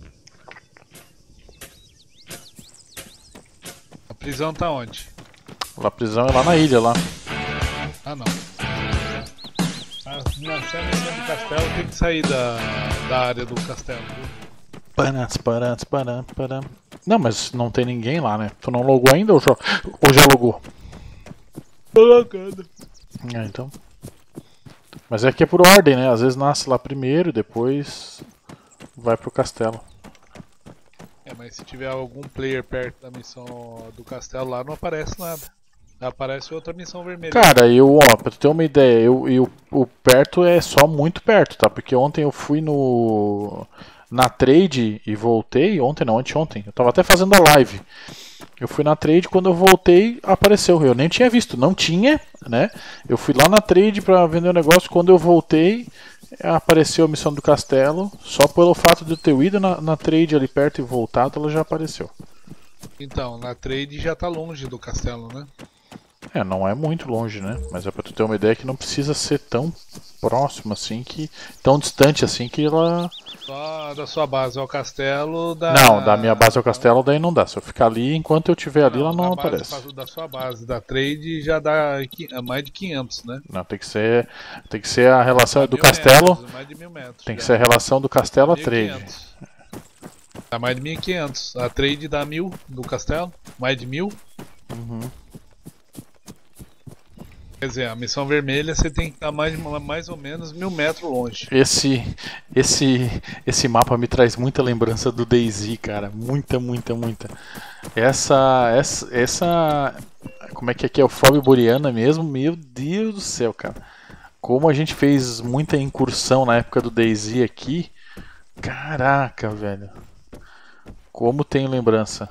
A prisão tá onde? A prisão é lá na ilha, lá. Ah, não. Ah, nascer a missão do castelo tem que sair da, da área do castelo. Paran, paran, paran, paran. Não, mas não tem ninguém lá, né? Tu não logou ainda ou já, ou já logou? Tô logando. É, então. Mas é que é por ordem, né? Às vezes nasce lá primeiro, depois vai pro castelo. É, mas se tiver algum player perto da missão do castelo lá, não aparece nada. Aparece outra missão vermelha. Cara, eu, ó, pra tu ter uma ideia, eu, eu, o perto é só muito perto, tá? Porque ontem eu fui no... na trade e voltei, ontem não, anteontem, eu tava até fazendo a live. Eu fui na trade, quando eu voltei, apareceu. Eu nem tinha visto, não tinha, né? Eu fui lá na trade pra vender o negócio, quando eu voltei, apareceu a missão do castelo. Só pelo fato de eu ter ido na, na trade ali perto e voltado, ela já apareceu. Então, na trade já tá longe do castelo, né? É, não é muito longe, né? Mas é pra tu ter uma ideia que não precisa ser tão próximo assim, que tão distante assim que ela... Só da sua base ao castelo da... Não, da minha base ao castelo daí não dá. Se eu ficar ali, enquanto eu estiver ali, ela não aparece. Base, da sua base, da trade já dá mais de quinhentos, né? Não, tem que ser, tem que ser a relação Dá do mil castelo. Metros, mais de mil metros. Tem que já. ser a relação do castelo a trade. mil e quinhentos. Dá mais de mil e quinhentos. A trade dá mil do castelo, mais de mil. Uhum. Quer dizer, a missão vermelha você tem que estar mais, mais ou menos mil metros longe. Esse, esse, esse mapa me traz muita lembrança do DayZ, cara. Muita, muita, muita. Essa, essa, essa, como é que é que é o Fobia Boreana mesmo? Meu Deus do céu, cara. Como a gente fez muita incursão na época do DayZ aqui. Caraca, velho. Como tenho lembrança.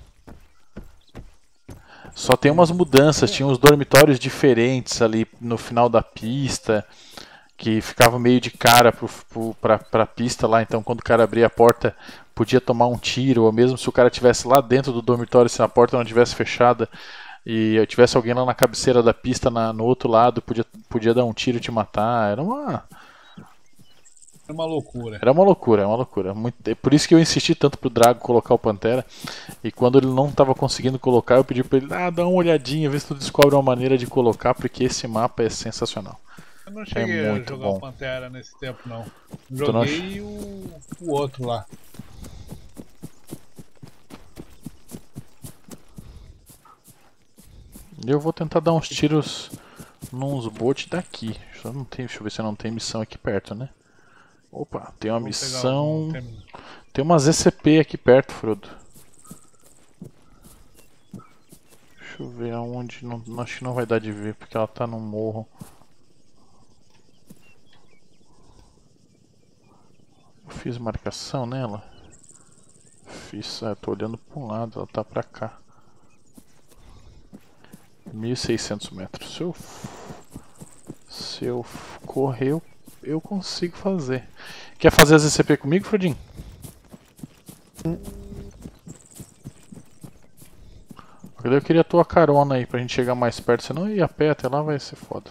Só tem umas mudanças, tinha uns dormitórios diferentes ali no final da pista, que ficava meio de cara pro, pro, pra, pra pista lá, então quando o cara abria a porta podia tomar um tiro, ou mesmo se o cara estivesse lá dentro do dormitório, se a porta não estivesse fechada e tivesse alguém lá na cabeceira da pista na, no outro lado, podia, podia dar um tiro e te matar, era uma... Era uma loucura. Era uma loucura, é uma loucura. Muito... É por isso que eu insisti tanto pro Drago colocar o Pantera. E quando ele não estava conseguindo colocar, eu pedi pra ele, ah, dá uma olhadinha, vê se tu descobre uma maneira de colocar, porque esse mapa é sensacional. Eu não cheguei é a muito jogar bom. o Pantera nesse tempo, não. Tu não Joguei o, o outro lá. Eu vou tentar dar uns tiros nos bots daqui. Só não tem, deixa eu ver se não tem missão aqui perto, né? Opa, tem uma Vou missão. pegar um- Tem uma Z C P aqui perto, Frodo. Deixa eu ver aonde. Não, acho que não vai dar de ver porque ela tá no morro. Eu fiz marcação nela? Fiz, é, tô olhando para um lado, ela tá pra cá. mil e seiscentos metros. Se eu, se eu correr, eu, eu consigo fazer. Quer fazer a Z C P comigo, Frodinho? Eu queria a tua carona aí pra gente chegar mais perto, senão ir a pé até lá vai ser foda.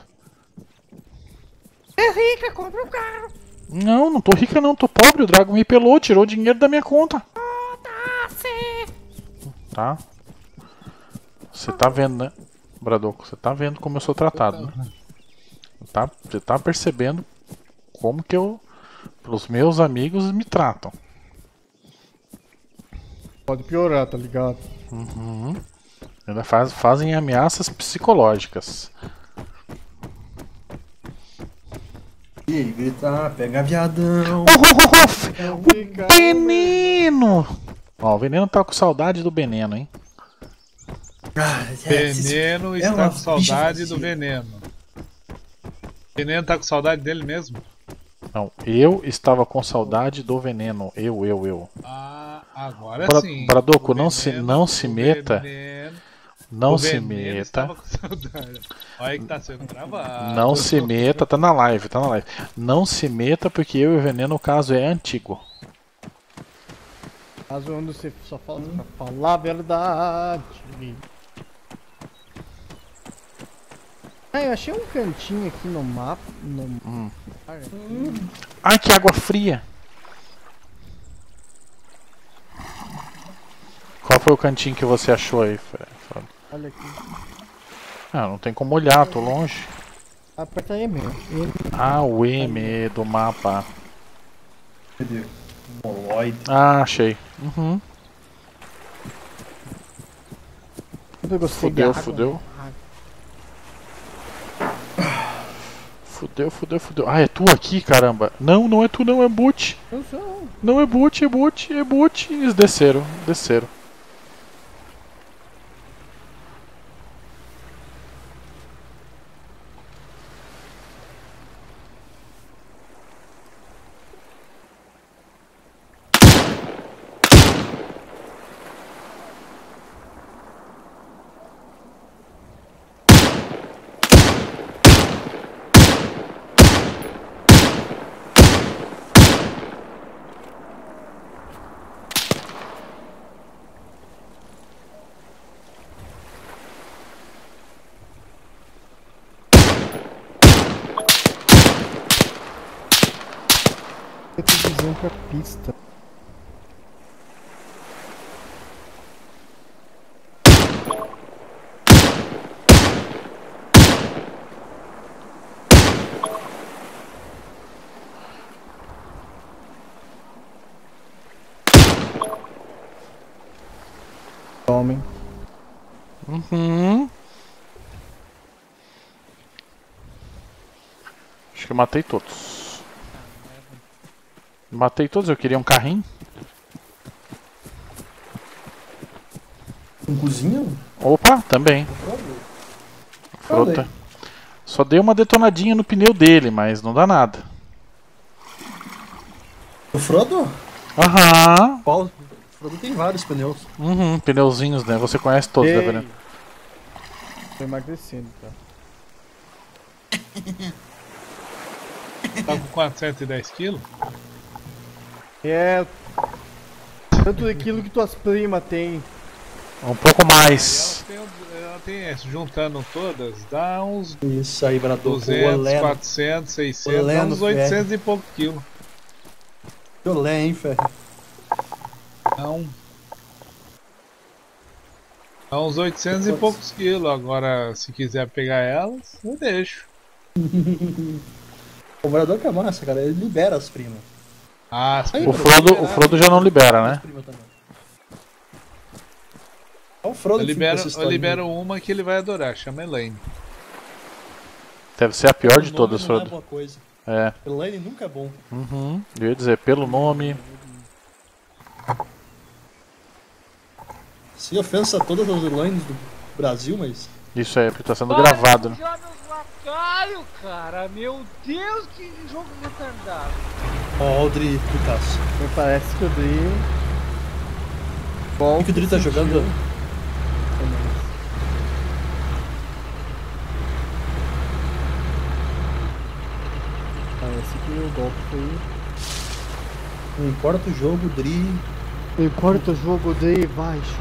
É rica, compra um carro. Não, não tô rica não, tô pobre, o Drago me pelou, tirou o dinheiro da minha conta. Oh, tá, sim. Tá? Você tá vendo, né, Bradoco? Você tá vendo como eu sou tratado, né? Tá, você tá percebendo como que eu, os meus amigos me tratam. Pode piorar, tá ligado? Uhum. Ainda faz, fazem ameaças psicológicas. E grita, pega viadão. Oh, oh, oh, oh, o veneno! Ó, o veneno tá com saudade do veneno, hein? Ah, é, Veneno é está uma com saudade bicha do veneno. Veneno tá com saudade dele mesmo? Não, eu estava com saudade do veneno. Eu, eu, eu. Ah, agora Bra sim. Bradoco, O não se, veneno- não se o meta. veneno- Não o se veneno meta. estava com saudade. Olha que tá sendo gravado. Não se meta, tá na live, tá na live. Não se meta porque eu e o veneno, o caso é antigo. Caso onde você só fala pra falar a verdade. Ah, eu achei um cantinho aqui no mapa. No... Hum. Ah, Ai, que água fria! Qual foi o cantinho que você achou aí, Fred? olha aqui. Ah, não tem como olhar, tô longe. Aperta aí mesmo. E- Ah, o M do mapa. Cadê? Moloide. Ah, achei. Uhum. Eu gostei Fudeu, de água. fudeu. Ah, Fudeu, fudeu, fudeu. Ah, é tu aqui, caramba. Não, não é tu não, é boot. eu sou. Não é boot, é boot, é boot. Eles desceram, desceram. Eu tô dizendo pra pista. Homem. Uhum. Acho que eu matei todos. Matei todos, eu queria um carrinho. Um cozinho? Opa, também. Frota. Falei. Só dei uma detonadinha no pneu dele, mas não dá nada. O Frodo? Aham. Qual? O Frodo tem vários pneus. Uhum, pneuzinhos, né? Você conhece todos, né, Ei. Veneno? Tô emagrecendo, tá? Tá com quanto? cento e dez quilos? É. Tanto aquilo que tuas primas têm. Um pouco mais. Ela tem, ela tem, juntando todas, dá uns Isso aí, Bradoco. duzentos, Olé, quatrocentos, seiscentos, Olé dá no uns oitocentos e poucos quilos. olé, hein, Ferro? Não. Dá uns oitocentos e poucos quilos. Agora, se quiser pegar elas, eu deixo. O Bradoco é massa, cara. Ele libera as primas. Ah, as Aí, O Bradoco, Frodo, o liberar, Frodo já não libera, as né? primas também. É o Frodo eu que fica libero, com essa eu historinha. libero uma que ele vai adorar, chama Elaine. Deve ser a pior de O nome todas, não é Frodo. boa coisa. É. Elaine nunca é bom. Uhum. Eu ia dizer, pelo nome. Sem ofensa a todas as Elaines do Brasil, mas... Isso aí, porque tá sendo gravado, né? Já meus lacaios, cara. Meu Deus, que jogo retardado. Ó, o Dri, Picasso. Me parece que o Dri. Bom, O que o Dri tá jogando? Parece que o golpe foi. Não importa o jogo, o Dri Não importa o jogo de baixo.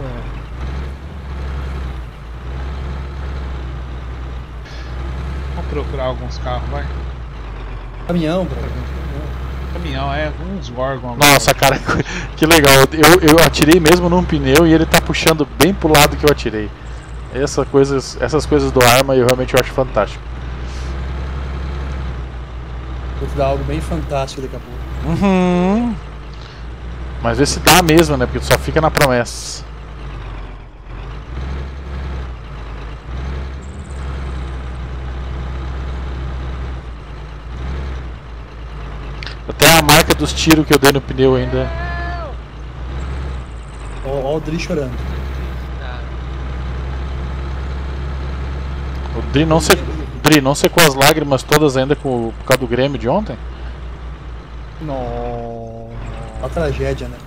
Vamos procurar alguns carros, vai. Caminhão, cara. Caminhão, é, uns órgãos. Nossa, cara, que legal. Eu, eu atirei mesmo num pneu e ele tá puxando bem pro lado que eu atirei. Essa coisas, essas coisas do arma eu realmente acho fantástico. Vou te dar algo bem fantástico daqui a pouco. Uhum. Mas vê se dá mesmo, né? Porque tu só fica na promessa. Até a marca dos tiros que eu dei no pneu ainda. Ó, ó o Dri chorando. O Dri não, se... Dri não secou as lágrimas todas ainda com... por causa do Grêmio de ontem? Não. Uma tragédia, né?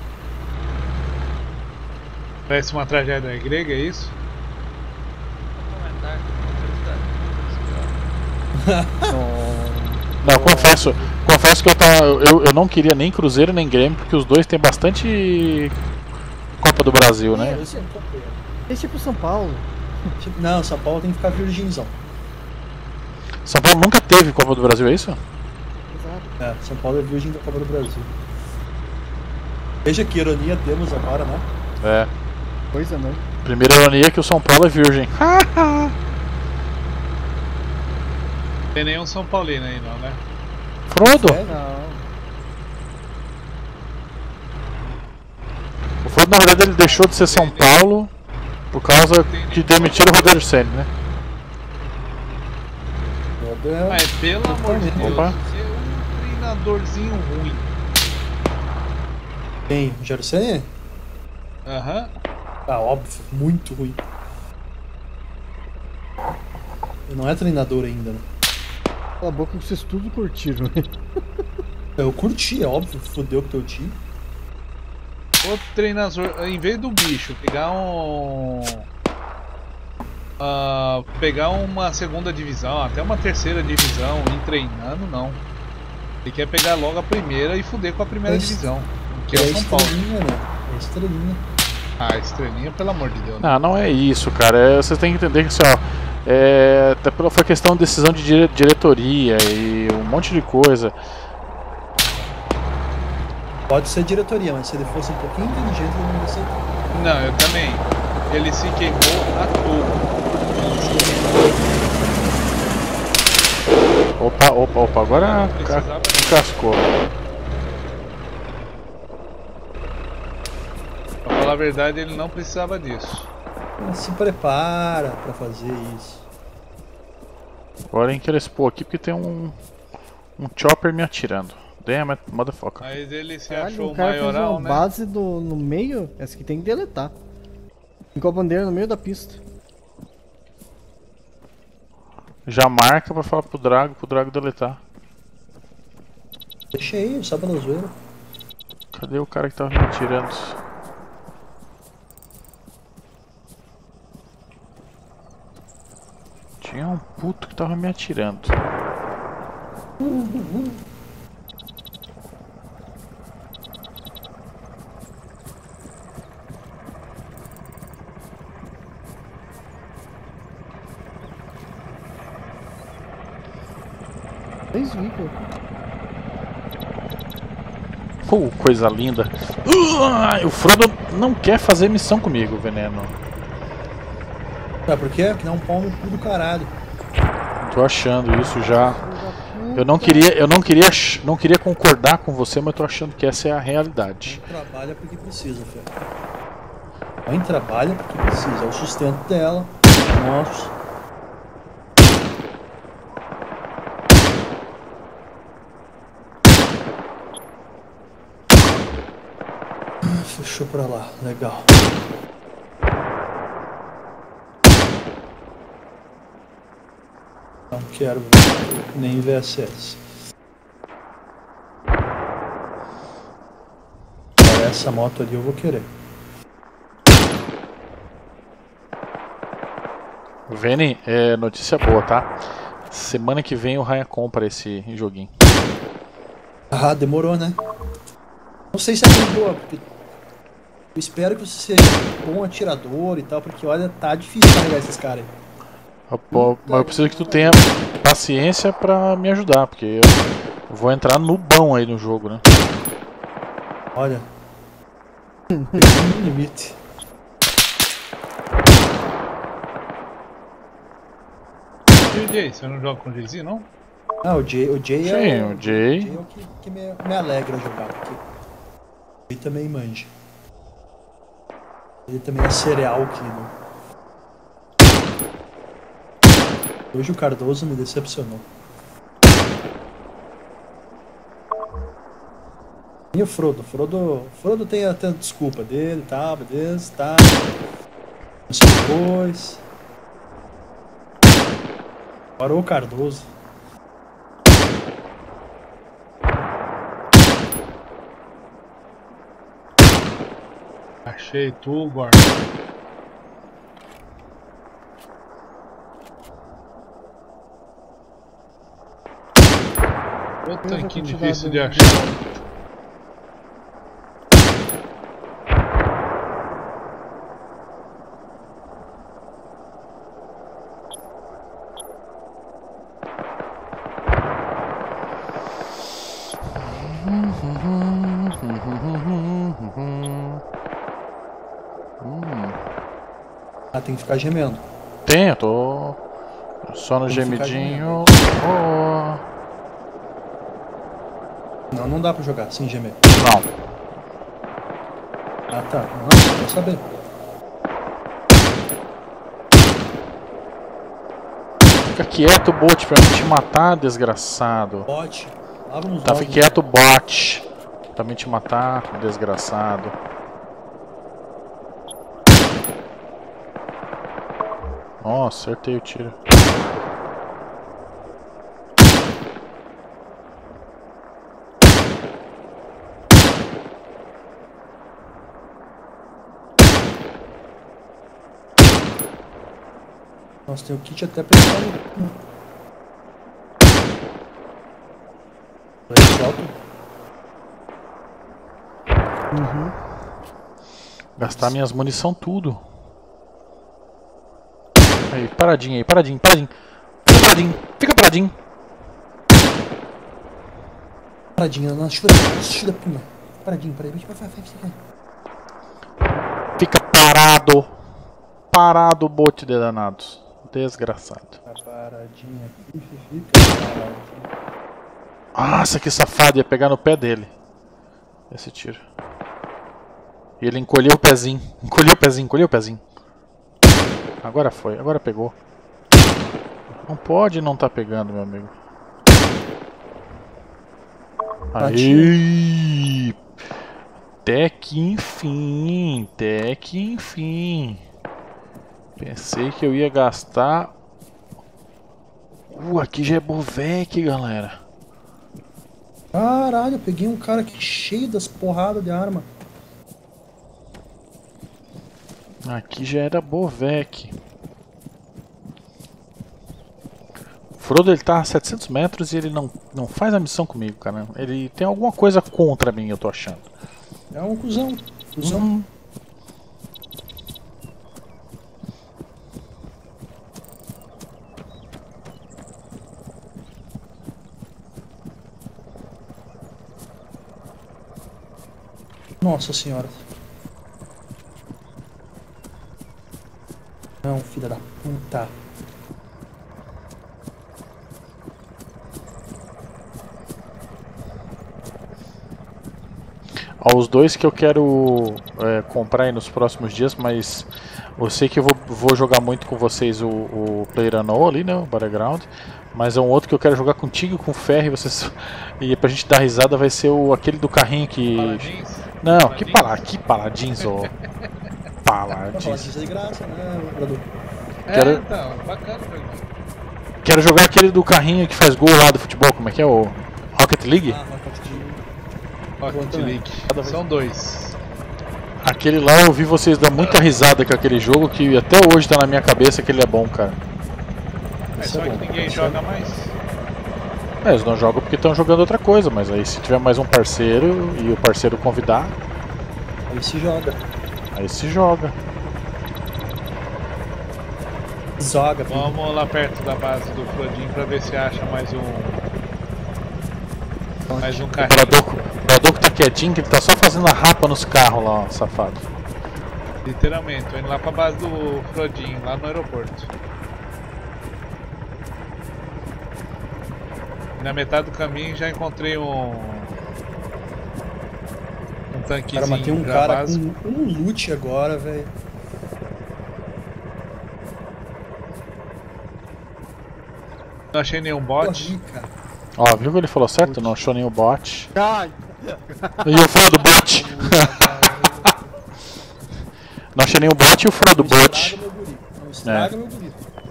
Parece uma tragédia grega, é isso? Não, confesso, confesso que eu, tava, eu, eu não queria nem Cruzeiro nem Grêmio, porque os dois têm bastante Copa do Brasil, né? Esse é um pouco- É tipo São Paulo. Tipo, não, São Paulo tem que ficar virginzão. São Paulo nunca teve Copa do Brasil, é isso? Exato. É, São Paulo é virgem da Copa do Brasil. Veja que ironia temos agora, né? É. Coisa, né? Primeira ironia é que o São Paulo é virgem. Tem nenhum São Paulino aí não, né? Frodo? É, Não. O Frodo, na verdade, ele deixou de ser São Paulo por causa que demitiram o Rogério Ceni, né? Todo é- Mas pelo amor de Deus, Opa. você é um treinadorzinho ruim. Quem? O Jarcene? Aham. Ah, óbvio, muito ruim. Ele não é treinador ainda, né? Cala a boca que vocês tudo curtiram, né? Eu curti, é óbvio, fudeu com o teu time. Outro treinador, em vez do bicho pegar um. ah, pegar uma segunda divisão, até uma terceira divisão, ir treinando, não. Ele quer pegar logo a primeira e fuder com a primeira Mas- divisão, que é é o São Paulo. estrelinha, né? É estrelinha. Ah, estrelinha, pelo amor de Deus. Né? Não, não é isso, cara. É, vocês têm que entender que assim, ó, é, até pela, foi questão de decisão de dire- diretoria e um monte de coisa. Pode ser diretoria, mas se ele fosse um pouquinho inteligente, ele não ia ser. Não, eu também. Ele se queimou à toa. Opa, opa, opa, agora ca- Precisava- cascou. Pra falar a verdade, ele não precisava disso. Se prepara pra fazer isso. Agora encrespou aqui porque tem um, um chopper me atirando. Damn it, motherfucker. Mas ele se Caralho, achou o cara fez maioral, uma né? base do, no meio, essa que tem que deletar. Ficou a bandeira no meio da pista. Já marca pra falar pro Drago, pro Drago deletar. Deixa aí, só pela zoeira. Cadê o cara que tava me atirando? Tinha um puto que tava me atirando. Três Vico. Uh, coisa linda. Uh, o Frodo não quer fazer missão comigo, Veneno. Sabe por quê? Que não é um pau no cu do caralho. Tô achando isso já. Eu não queria, eu não queria, ach- não queria concordar com você, mas tô achando que essa é a realidade. Mãe trabalha porque precisa, Fê. Mãe trabalha porque precisa. É o sustento dela. Nosso. Fechou pra lá, legal. Não quero nem V S S. Agora essa moto ali eu vou querer. Veni, é notícia boa, tá? Semana que vem o Raya compra esse joguinho. Ah, demorou, né? Não sei se é bem boa, porque Eu espero que você seja um bom atirador e tal, porque olha, tá difícil carregar esses caras aí. Eu, pô, mas eu preciso que tu tenha paciência pra me ajudar, porque eu vou entrar no bom aí no jogo, né? Olha. Tem um limite. E o Jay, você não joga com o Jay-Z, não? Ah, o Jay, o Jay Sim, é o, o Jay. o Jay é o que, que me, me alegra jogar, porque o Jay também manja. Ele também é cereal killer. Hoje o Cardoso me decepcionou. E o Frodo? Frodo, Frodo tem até desculpa dele, tá, beleza, tá. Depois. Parou o Cardoso. Achei tu, Gordon. O tanquinho difícil de achar. Ah, tem que ficar gemendo. Tem, eu tô só no Tem que ficar gemidinho. Oh. Não, não dá pra jogar sem gemer. Não. Ah, tá. Nossa, vou saber. Fica quieto, bot, pra não te matar, desgraçado. Bot. Lava nos Tá, ovos. fica quieto, bot. Pra me te matar, desgraçado. Nossa, acertei o tiro. Nossa, tem o kit até pra ficar no... Uhum. Gastar minhas munição tudo. Aí, paradinho aí, paradinho, paradinho. Fica paradinho, fica paradinho. Paradinha, na chuva, chuva da pinha. Paradinho, paradinho, vai, vai, vai, vai. Fica parado. Parado, bote de danados. Desgraçado. Tá paradinha aqui, fica paradinho. Nossa, que safado, ia pegar no pé dele. Esse tiro. E ele encolheu o pezinho. Encolheu o pezinho, encolheu o pezinho. Agora foi, agora pegou. Não pode não tá pegando, meu amigo. Aí. Até que enfim, até que enfim. Pensei que eu ia gastar. Uh, aqui já é Bovec, galera. Caralho, eu peguei um cara aqui cheio das porradas de arma. Aqui já era Bovec. O Frodo, ele tá a setecentos metros e ele não, não faz a missão comigo, cara. Ele tem alguma coisa contra mim, eu tô achando. É um cuzão. Cuzão. Uhum. Nossa senhora. Não, filha da puta. Ó, os dois que eu quero é, comprar aí nos próximos dias, mas eu sei que eu vou, vou jogar muito com vocês o, o PlayerUnknown ali, né, o Battleground. Mas é um outro que eu quero jogar contigo, com o Ferro, e vocês... E pra gente dar risada vai ser o, aquele do carrinho que... Paladins? Não, Paladins? que pala, que paladins, ó. Paladins. Paladins é de graça, né, Brador? É, Quero- então, bacana o joguinho. Quero jogar aquele do carrinho que faz gol lá do futebol, como é que é? O Rocket League? Ah, Rocket League. Rocket também. League. São dois. Aquele lá eu vi vocês dar muita risada com aquele jogo que até hoje tá na minha cabeça que ele é bom, cara. É Esse só é que bom. ninguém Esse joga é- mais. É, eles não jogam porque estão jogando outra coisa, mas aí se tiver mais um parceiro e o parceiro convidar, Aí se joga. Aí se joga. Joga, filho. Vamos lá perto da base do Frodinho pra ver se acha mais um. Mais um O carrinho. Bradoco, o Bradoco tá quietinho, que ele tá só fazendo a rapa nos carros lá, ó, safado. Literalmente, tô indo lá pra base do Frodinho, lá no aeroporto. Na metade do caminho já encontrei um. Um tanquezinho. Cara, matei um já cara básico. com um loot agora, velho. Não achei nenhum bot. Corri, cara. Ó, viu que ele falou certo? Não achou nenhum bot. Ai! E o Frodo bot! Não achei nenhum bot e o Frodo Não bot. estraga meu guri. Não estraga É. meu guri.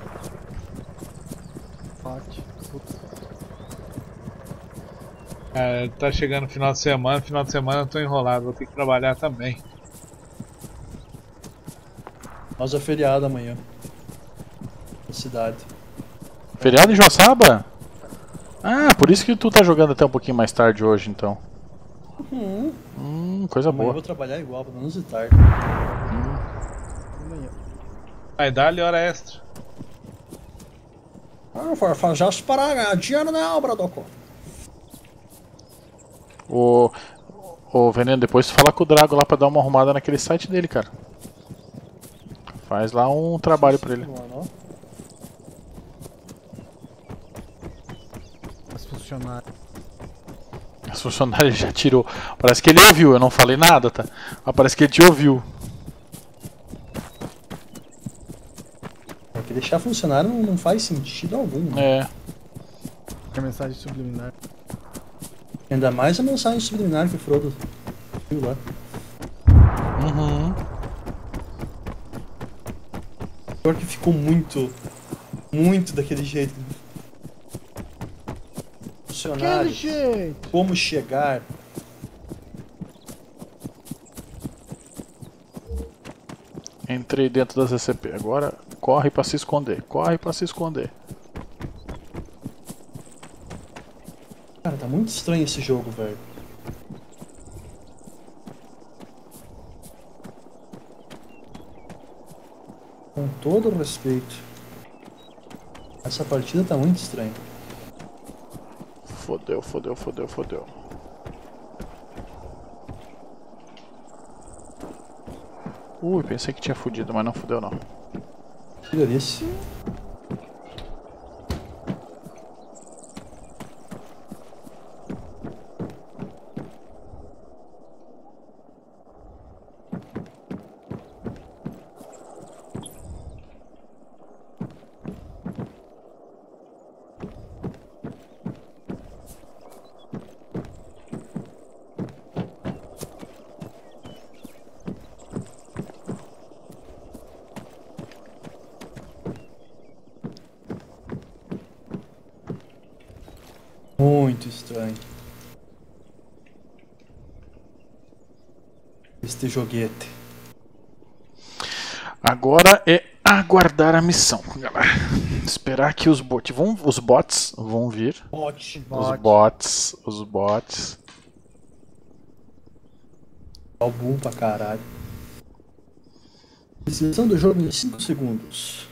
Bate. Putz. É, tá chegando o final de semana, final de semana eu tô enrolado, vou ter que trabalhar também. Nós é feriado amanhã. Na cidade. Feriado em Joaçaba? Ah, por isso que tu tá jogando até um pouquinho mais tarde hoje, então. Uhum. Hum, coisa Amanhã eu boa. vou trabalhar igual, pelo menos de tarde. Amanhã. Vai dar-lhe hora extra. Ah, Farfã, já se parar ganhar dinheiro não, Bradoco. O, o Veneno, depois tu fala com o Drago lá pra dar uma arrumada naquele site dele, cara. Faz lá um trabalho pra ele. Mano, ó. Os funcionários. Os funcionários já tirou. Parece que ele ouviu, eu não falei nada, tá? Mas parece que ele te ouviu. É que deixar funcionário não, não faz sentido algum. Né? É. É mensagem subliminar. Ainda mais a mensagem subliminar que o Frodo viu lá. Uhum. Pior que ficou muito, muito daquele jeito. Funcionário, Aquele jeito! como chegar. Entrei dentro das C C P. Agora corre pra se esconder. Corre pra se esconder. Cara, tá muito estranho esse jogo, velho. Com todo o respeito. Essa partida tá muito estranha. Fodeu, fodeu, fodeu, fodeu. Ui, pensei que tinha fudido, mas não fudeu não. Que delícia. Muito estranho. Este joguete. Agora é aguardar a missão, galera. Esperar que os bots vão, os bots vão vir. Bot. Os bots, os bots. Dá o boom pra caralho. Decisão do jogo em cinco segundos.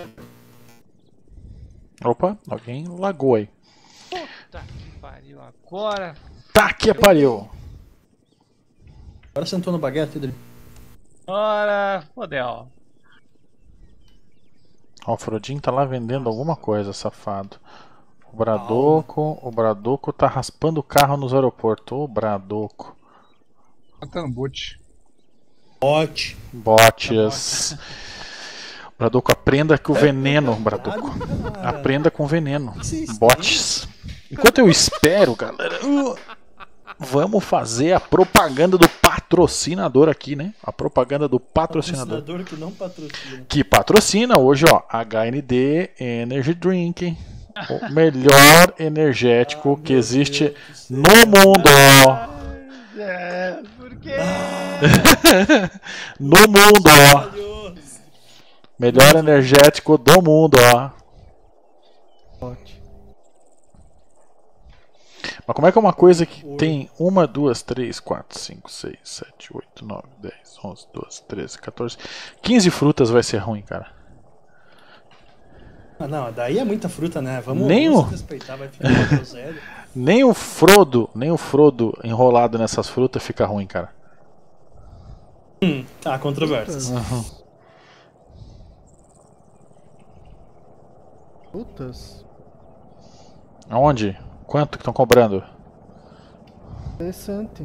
Opa, alguém lagou aí. Puta que pariu agora. Tá que pariu. Agora sentou no baguete dele. Ora, fodeu. Ó, o Frodinho tá lá vendendo alguma coisa, safado. O Bradoco, o Bradoco tá raspando o carro nos aeroportos. Ô, Bradoco. Matando boot. Bote. Botes. Bradoco, aprenda com o veneno, Bradoco. Aprenda com veneno. Botes. Enquanto eu espero, galera, uh, vamos fazer a propaganda do patrocinador aqui, né? A propaganda do patrocinador. Patrocinador que não patrocina. Que patrocina hoje, ó, H N D Energy Drink. O melhor energético Ah, que meu existe Deus do céu. no mundo. É, por quê? No mundo, ó. Maravilhoso. Melhor energético do mundo, ó. Bote. Mas como é que é uma coisa que tem uma, duas, três, quatro, cinco, seis, sete, oito, nove, dez, onze, doze, treze, quatorze, quinze frutas vai ser ruim, cara? Ah, não, daí é muita fruta, né? Vamos, Nem vamos o- se respeitar, vai ficar uma groselha. Nem o Frodo, nem o Frodo enrolado nessas frutas fica ruim, cara. Hum, tá, controvérsias. Putas. Aonde? Quanto que estão cobrando? Interessante.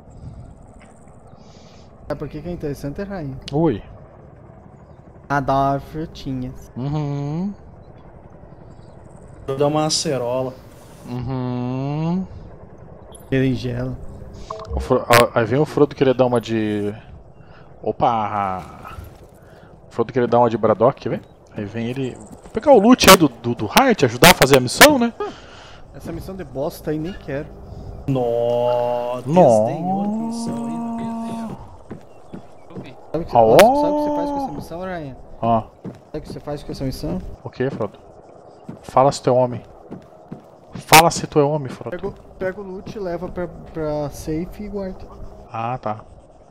Sabe por que que é interessante, rainha? Ui. Adoro frutinhas. Uhum. Vou dar uma acerola. Uhum. Berinjela. O Fro- ah, Aí vem o Frodo querer dar uma de. Opa! O Frodo querer dar uma de Braddock, quer ver? Aí vem ele. Vou pegar o loot aí do, do, do Heart, ajudar a fazer a missão, né? Essa missão de bosta aí nem quero. Nó, Nó. desdenhou a missão aí. Eu vi. Sabe o que, Ah, sabe o que você faz com essa missão, rainha? Ó, Sabe o que você faz com essa missão? o que, Frodo? Fala se tu é homem. Fala se tu é homem, Frodo. Pega, o- pega o loot, leva pra, pra safe e guarda. Ah, tá.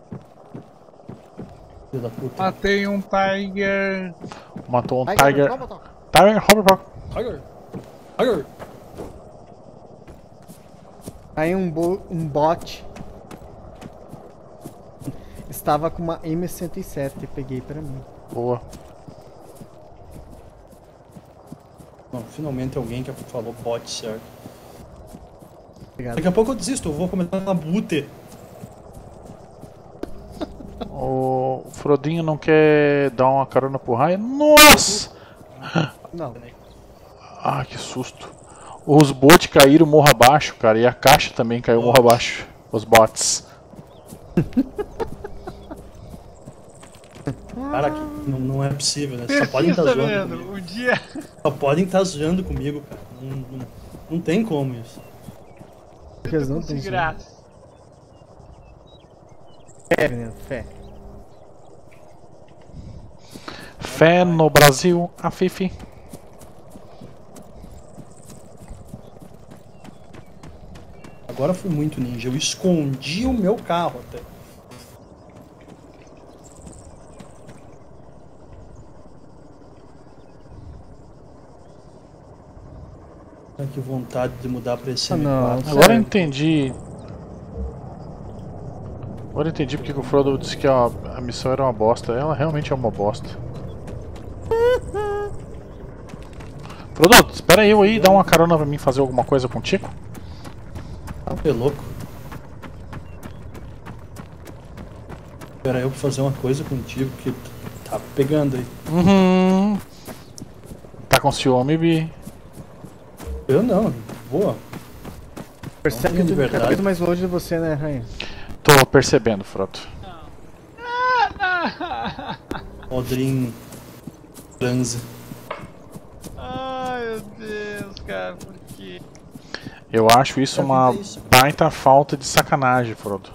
Filho da puta. Matei um Tiger. Matou um Ai, Tiger. vamos, vamos, Tiger Hoverbock. Tiger! Tiger! Aí um, bo um bot estava com uma M cento e sete e peguei pra mim. Boa. Não, finalmente alguém que falou bot certo. Obrigado. Daqui a pouco eu desisto, eu vou começar na bute. O Frodinho não quer dar uma carona pro Ryan? Nossa! Não, Ah, que susto. Os bots caíram morro abaixo, cara. E a caixa também caiu morro abaixo. Os bots. Cara, que não, não é possível, né? Só podem Pesquisa, estar zoando Leandro. comigo. Um dia. Só podem estar zoando comigo, cara. Não, não, não tem como isso. porque eles não Com têm graça. fé, né? Fé. Fé no Brasil, a Fifi. Agora fui muito ninja, eu escondi o meu carro até. Ai, que vontade de mudar pra esse Ah, M não. quatro. Agora eu Sério? entendi. Agora eu entendi porque que o Frodo disse que a, a missão era uma bosta. Ela realmente é uma bosta. Frodo, espera eu aí, dá uma carona pra mim fazer alguma coisa contigo. É louco. Era eu pra fazer uma coisa contigo que tá pegando aí. Uhum. Tá com ciúme, Bi? Eu não, boa. Percebe Não, que de eu tô cada verdade. vez mais longe de você, né, rainha? Tô percebendo, Frodo. Odrin transe. Ai, meu Deus, cara, por quê? Eu acho isso uma baita falta de sacanagem, Frodo.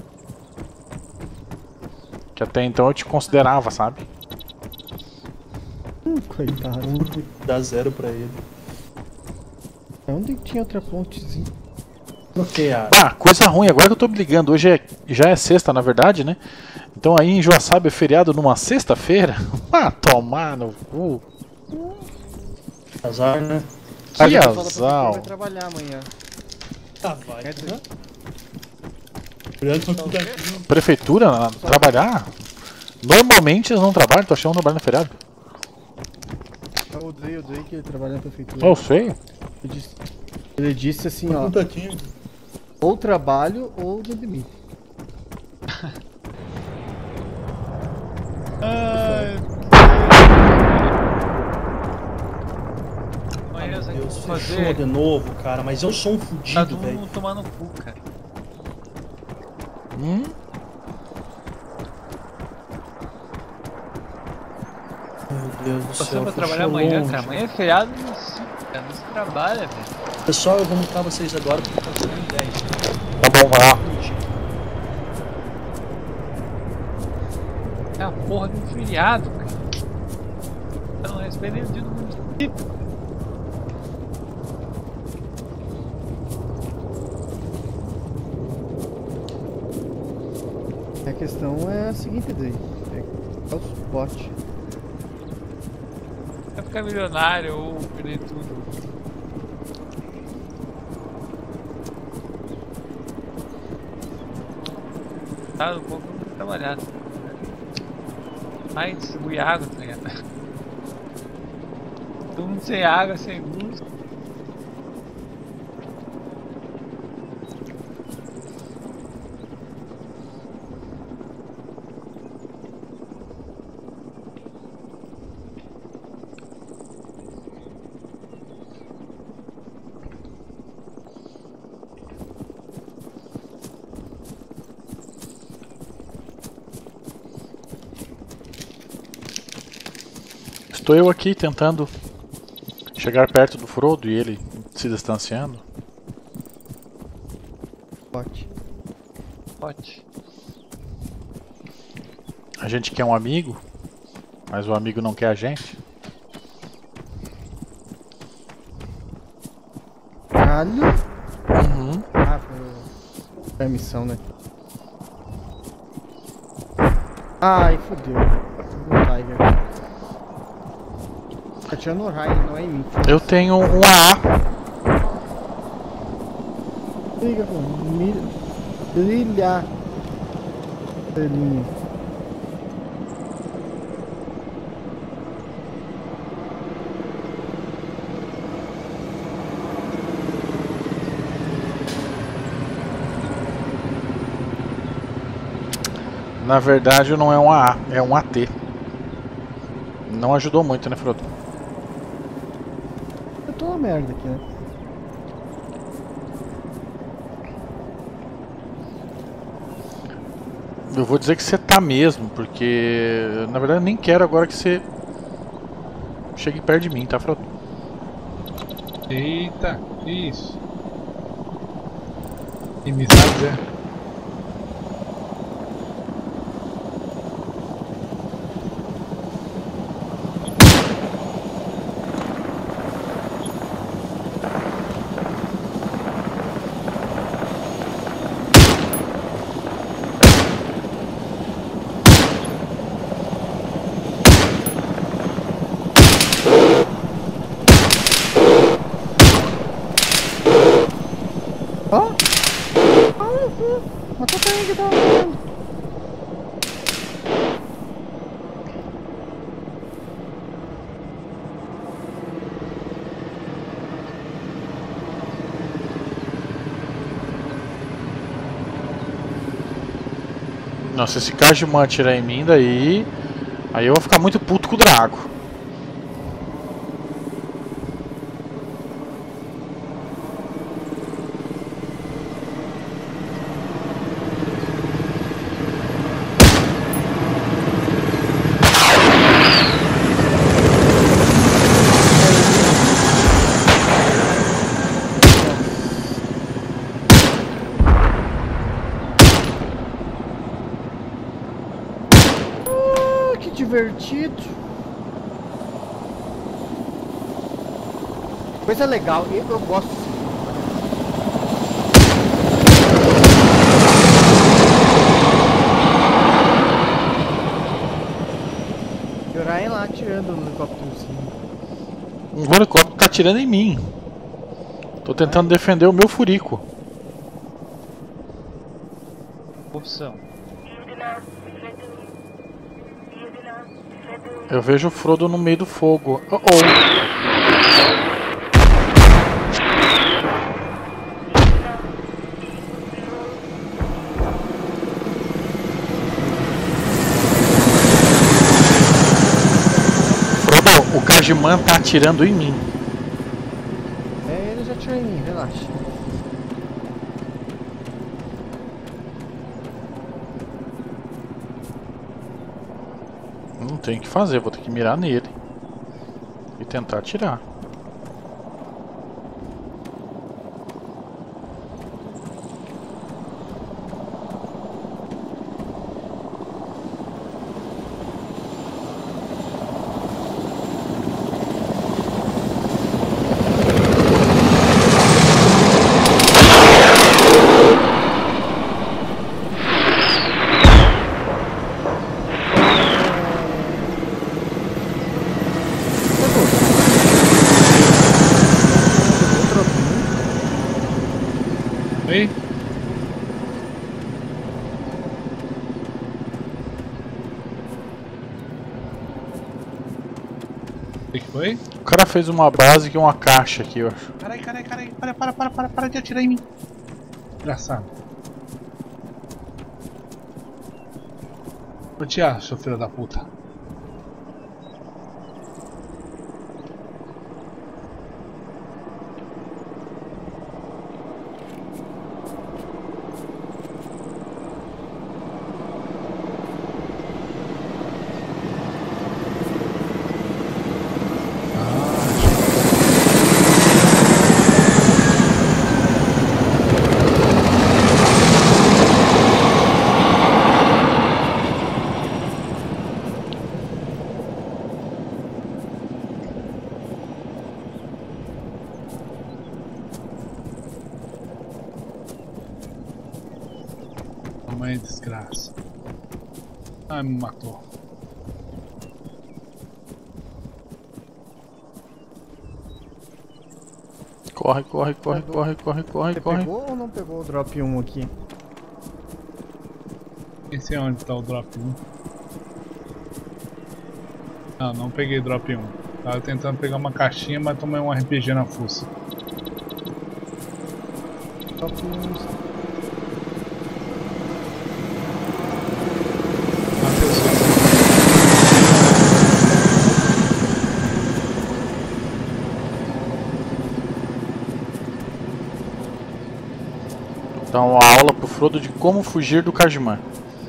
Que até então eu te considerava, sabe? Hum, coitado. Dá zero pra ele. Onde tinha outra pontezinha? Troquei a. Ah, coisa ruim, agora que eu tô me ligando, hoje é, já é sexta na verdade, né? Então aí em Joaçaba é feriado numa sexta-feira? Ah, tomar no cu. Azar, né? Que A gente fala pra você que azar. vai trabalhar amanhã. Ah, vai. Quer dizer, Né? Obrigado por tudo aqui. Prefeitura? na- Trabalhar? Normalmente eles não trabalham, tô achando que trabalham no feriado. eu odeio, eu odeio que ele trabalha na prefeitura. Eu sei. Ele disse, ele disse assim, ó, Tudo aqui. ou trabalho ou não demito. Ai, amanhã Meu eu Deus, vou fechou fazer. de novo, cara. Mas eu sou um Tá fudido, todo velho. mundo tomando cu, cara. Hum? Meu Deus do Você céu. vai fechou trabalhar amanhã, longe. cara. Amanhã é feriado, não se, cara, não se trabalha, velho. Pessoal, eu vou mutar vocês agora porque tá sendo dez. Tá bom, vai lá. É a porra de um feriado, cara. Eu não respeitei o dia do município. A questão é a seguinte daí, é o suporte. Vai ficar milionário ou perder tudo. Tá, um pouco trabalhado. Ai, distribui água, tá ligado? Todo mundo sem água, sem luz. Estou eu aqui tentando chegar perto do Frodo e ele se distanciando. Suporte. Pote. A gente quer um amigo, mas o amigo não quer a gente. Caralho. Uhum. Ah, foi, o- foi a missão, né? Ai, fodeu. Um Tiger. Tá tirando o raio, não é em mim. Eu tenho um A A. Liga, pô. Mira. Brilha. Estrelinha. Na verdade não é um A A, é um A T. Não ajudou muito, né, Frodo? Eu tô uma merda aqui, né? Eu vou dizer que você tá mesmo, porque na verdade eu nem quero agora que você chegue perto de mim, tá, Frodo? Eita, isso. Inimizades, é. Ó! Ah, matou o tanque, tá vendo? Nossa, esse Kajman atirar em mim daí. Aí eu vou ficar muito puto com o Drago. Ah, que divertido. Coisa legal, eu, eu gosto sim. Chorar lá atirando no helicóptero sim. O helicóptero atirando em mim. Tô tentando defender o meu furico. Opção. Eu vejo o Frodo no meio do fogo. Oh, oh. Frodo, o Kajiman tá atirando em mim. É, ele já atirou em mim, relaxa. Não tem o que fazer, vou ter que mirar nele e tentar atirar. Oi? O que que foi? O cara fez uma base e uma caixa aqui, eu acho. Carai, carai, carai, para, para, para, para, para de atirar em mim. Engraçado. Ô tia, seu filho da puta. Mãe desgraça. Ai, me matou. Corre, corre, corre, corre, corre, corre, Você corre. pegou ou não pegou o drop um aqui? Nem sei onde tá o drop um. Não, não peguei drop um. Tava tentando pegar uma caixinha, mas tomei um R P G na fuça. Drop um. Dá uma aula pro Frodo de como fugir do Kajiman.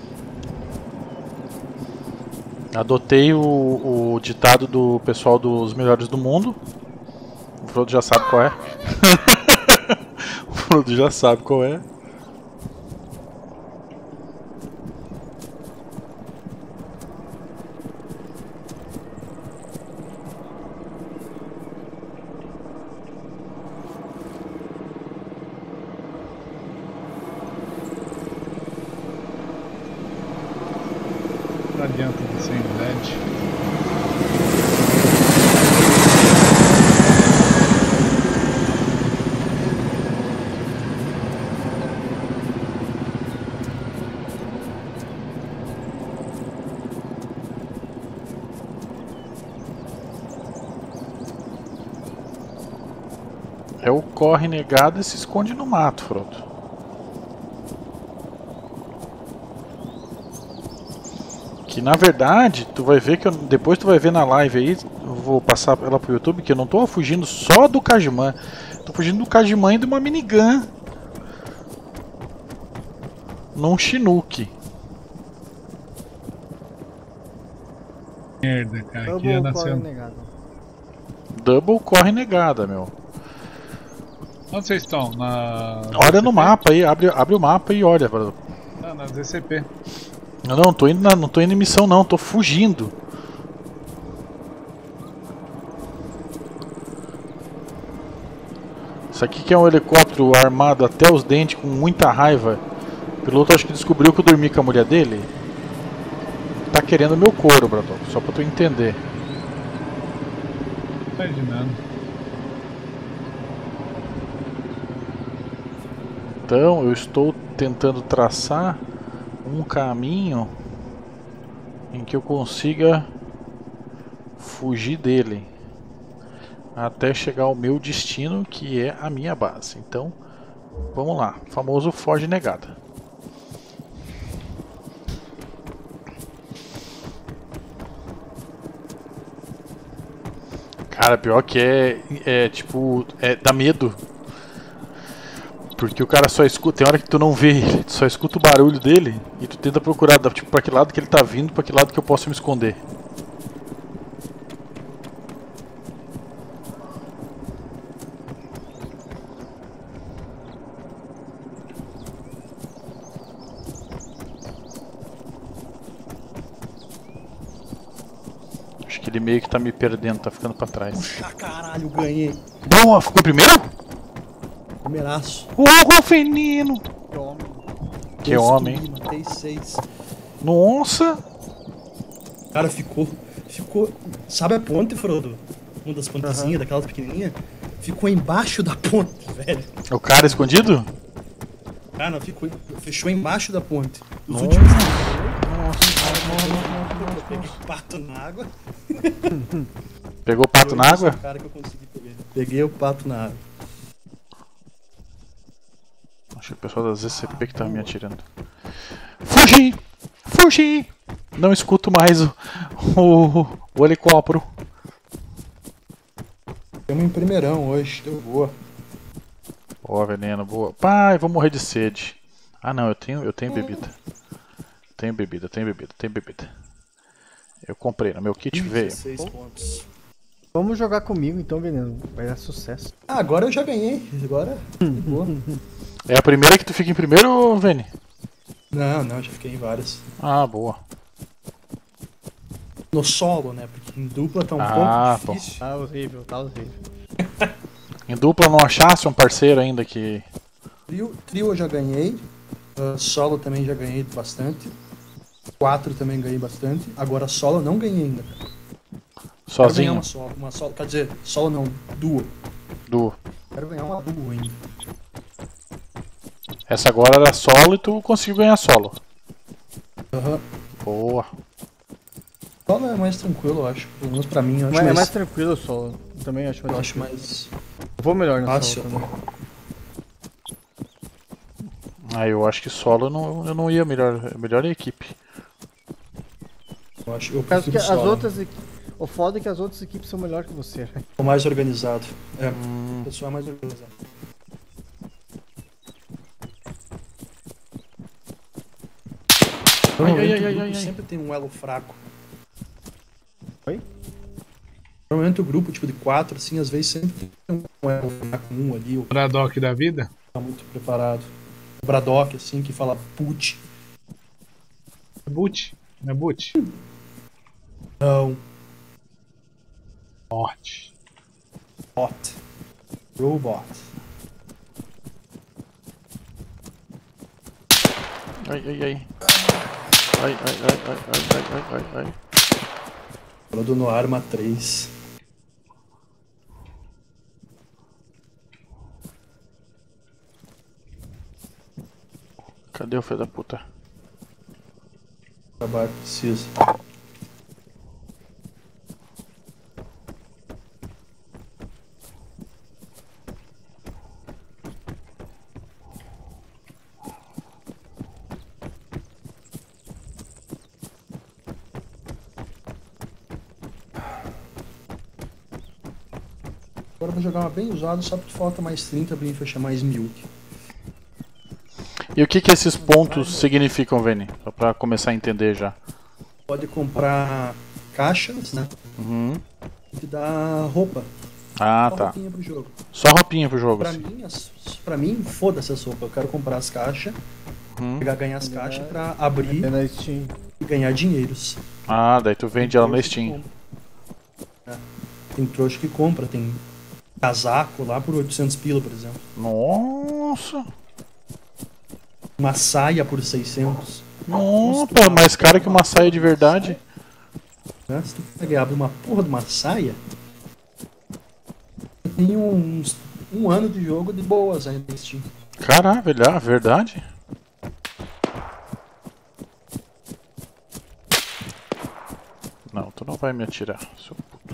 Adotei o, o ditado do pessoal dos melhores do mundo. O Frodo já sabe qual é. O Frodo já sabe qual é. Não adianta de sem L E D. É o corre negado e se esconde no mato, Frodo. Que na verdade, tu vai ver que eu, depois tu vai ver na live aí, eu vou passar ela pro YouTube, que eu não tô fugindo só do Kajiman. Tô fugindo do Kajiman e de uma minigun. Num Chinook. Merda, cara. Aqui ia Double nascer. core negado. Double corre negada, meu. Onde vocês estão? Na. Olha no mapa aí, abre, abre o mapa e olha. Frodo. Ah, na D C P. Não, não, tô indo na, não tô indo em missão não, tô fugindo. Isso aqui que é um helicóptero armado até os dentes com muita raiva. O piloto acho que descobriu que eu dormi com a mulher dele. Tá querendo meu couro, Braddock, só pra tu entender. Imaginando. Então eu estou tentando traçar um caminho em que eu consiga fugir dele até chegar ao meu destino, que é a minha base. Então, vamos lá, famoso foge negada. Cara, pior que é, é tipo, é, dá medo. Porque o cara só escuta, tem hora que tu não vê ele, tu só escuta o barulho dele e tu tenta procurar, tipo, pra que lado que ele tá vindo, pra que lado que eu posso me esconder. Acho que ele meio que tá me perdendo, tá ficando pra trás. Puxa, caralho, ganhei. Boa, ficou em primeiro? Primeiraço. Ô, veneno! Que homem. Que Destruí, homem. Matei seis. Nossa! Cara, ficou. Ficou. Sabe a ponte, Frodo? Uma das pontezinhas, Aham. daquelas pequenininhas? Ficou embaixo da ponte, velho. O cara escondido? Ah, não, ficou. Fechou embaixo da ponte. Os Nossa. últimos. Nossa, Eu peguei pato na água. Pegou o pato Foi na esse água? o cara que eu consegui pegar. Peguei o pato na água. Acho que o pessoal da Z C P que tá me atirando. Fugi! Fugi! Não escuto mais o, o, o helicóptero. Temos em primeirão hoje, deu boa. Boa, veneno, boa. Pai, vou morrer de sede. Ah não, eu tenho, eu tenho bebida. Tenho bebida, tenho bebida, tenho bebida. Eu comprei, no meu kit veio. dezesseis pontos. Vamos jogar comigo então, Veneno. Vai dar sucesso. Ah, agora eu já ganhei. Agora. de boa. É a primeira que tu fica em primeiro, Veni? Não, não, já fiquei em várias. Ah, boa. No solo, né? Porque em dupla tá um Ah, pouco difícil. Tá horrível, tá horrível. Em dupla não achasse um parceiro ainda que... Trio, trio eu já ganhei. Uh, solo também já ganhei bastante. Quatro também ganhei bastante. Agora solo eu não ganhei ainda. Quero ganhar Sozinho. uma solo, uma solo. Quer dizer, solo não, duo. Do... Quero ganhar uma duo ainda. Essa agora era solo e tu conseguiu ganhar solo. Aham. Boa. Solo é mais tranquilo, eu acho. Pelo menos pra mim, eu acho Mas é mais. mais tranquilo o solo. Eu também acho mais Eu acho tranquilo. mais Eu vou melhor no fácil. solo também. Ah, eu acho que solo eu não, eu não ia melhor. Melhor é a equipe. Eu acho. Eu Por causa que prefiro as solo. outras equi- O foda é que as outras equipes são melhores que você. né? Tô mais organizado. É, Hum. o pessoal é mais organizado. Ai, ai, Normalmente ai, o ai, grupo ai, ai. sempre tem um elo fraco. Oi? Normalmente o grupo, tipo de quatro, assim, às vezes sempre tem um elo fraco, um ali, o que Braddock da vida? tá muito preparado. O Braddock, assim, que fala put. É boot? Não é boot? Não, Morte. bot. Robot. Ai, ai, ai. Ai, ai, ai, ai, ai, ai, ai, ai. Falando no Arma três. Cadê o filho da puta? Trabalho precisa. Agora eu vou jogar uma bem usada, só porque falta mais trinta pra mim fechar mais mil. E o que que esses pontos significam, Veni? Só pra começar a entender já. Pode comprar caixas, né? Uhum. Que dá roupa. Ah, Só tá. roupinha pro jogo. Só roupinha pro jogo, Pra assim. mim, as- pra mim, foda-se essa roupa. Eu quero comprar as caixas, Uhum. pegar, ganhar as caixas pra abrir É na Steam. e ganhar dinheiros. Ah, daí tu vende ela no Trouxa que Steam. compra. É. Tem trouxa que compra, tem casaco lá por oitocentos pila, por exemplo. Nossa! Uma saia por seiscentos. Nossa, é mais caro que uma saia de verdade. Né? Se tu pega e abre uma porra de uma saia, tem uns um ano de jogo de boas ainda no Steam. Caralho, velho, verdade? Não, tu não vai me atirar, seu puto.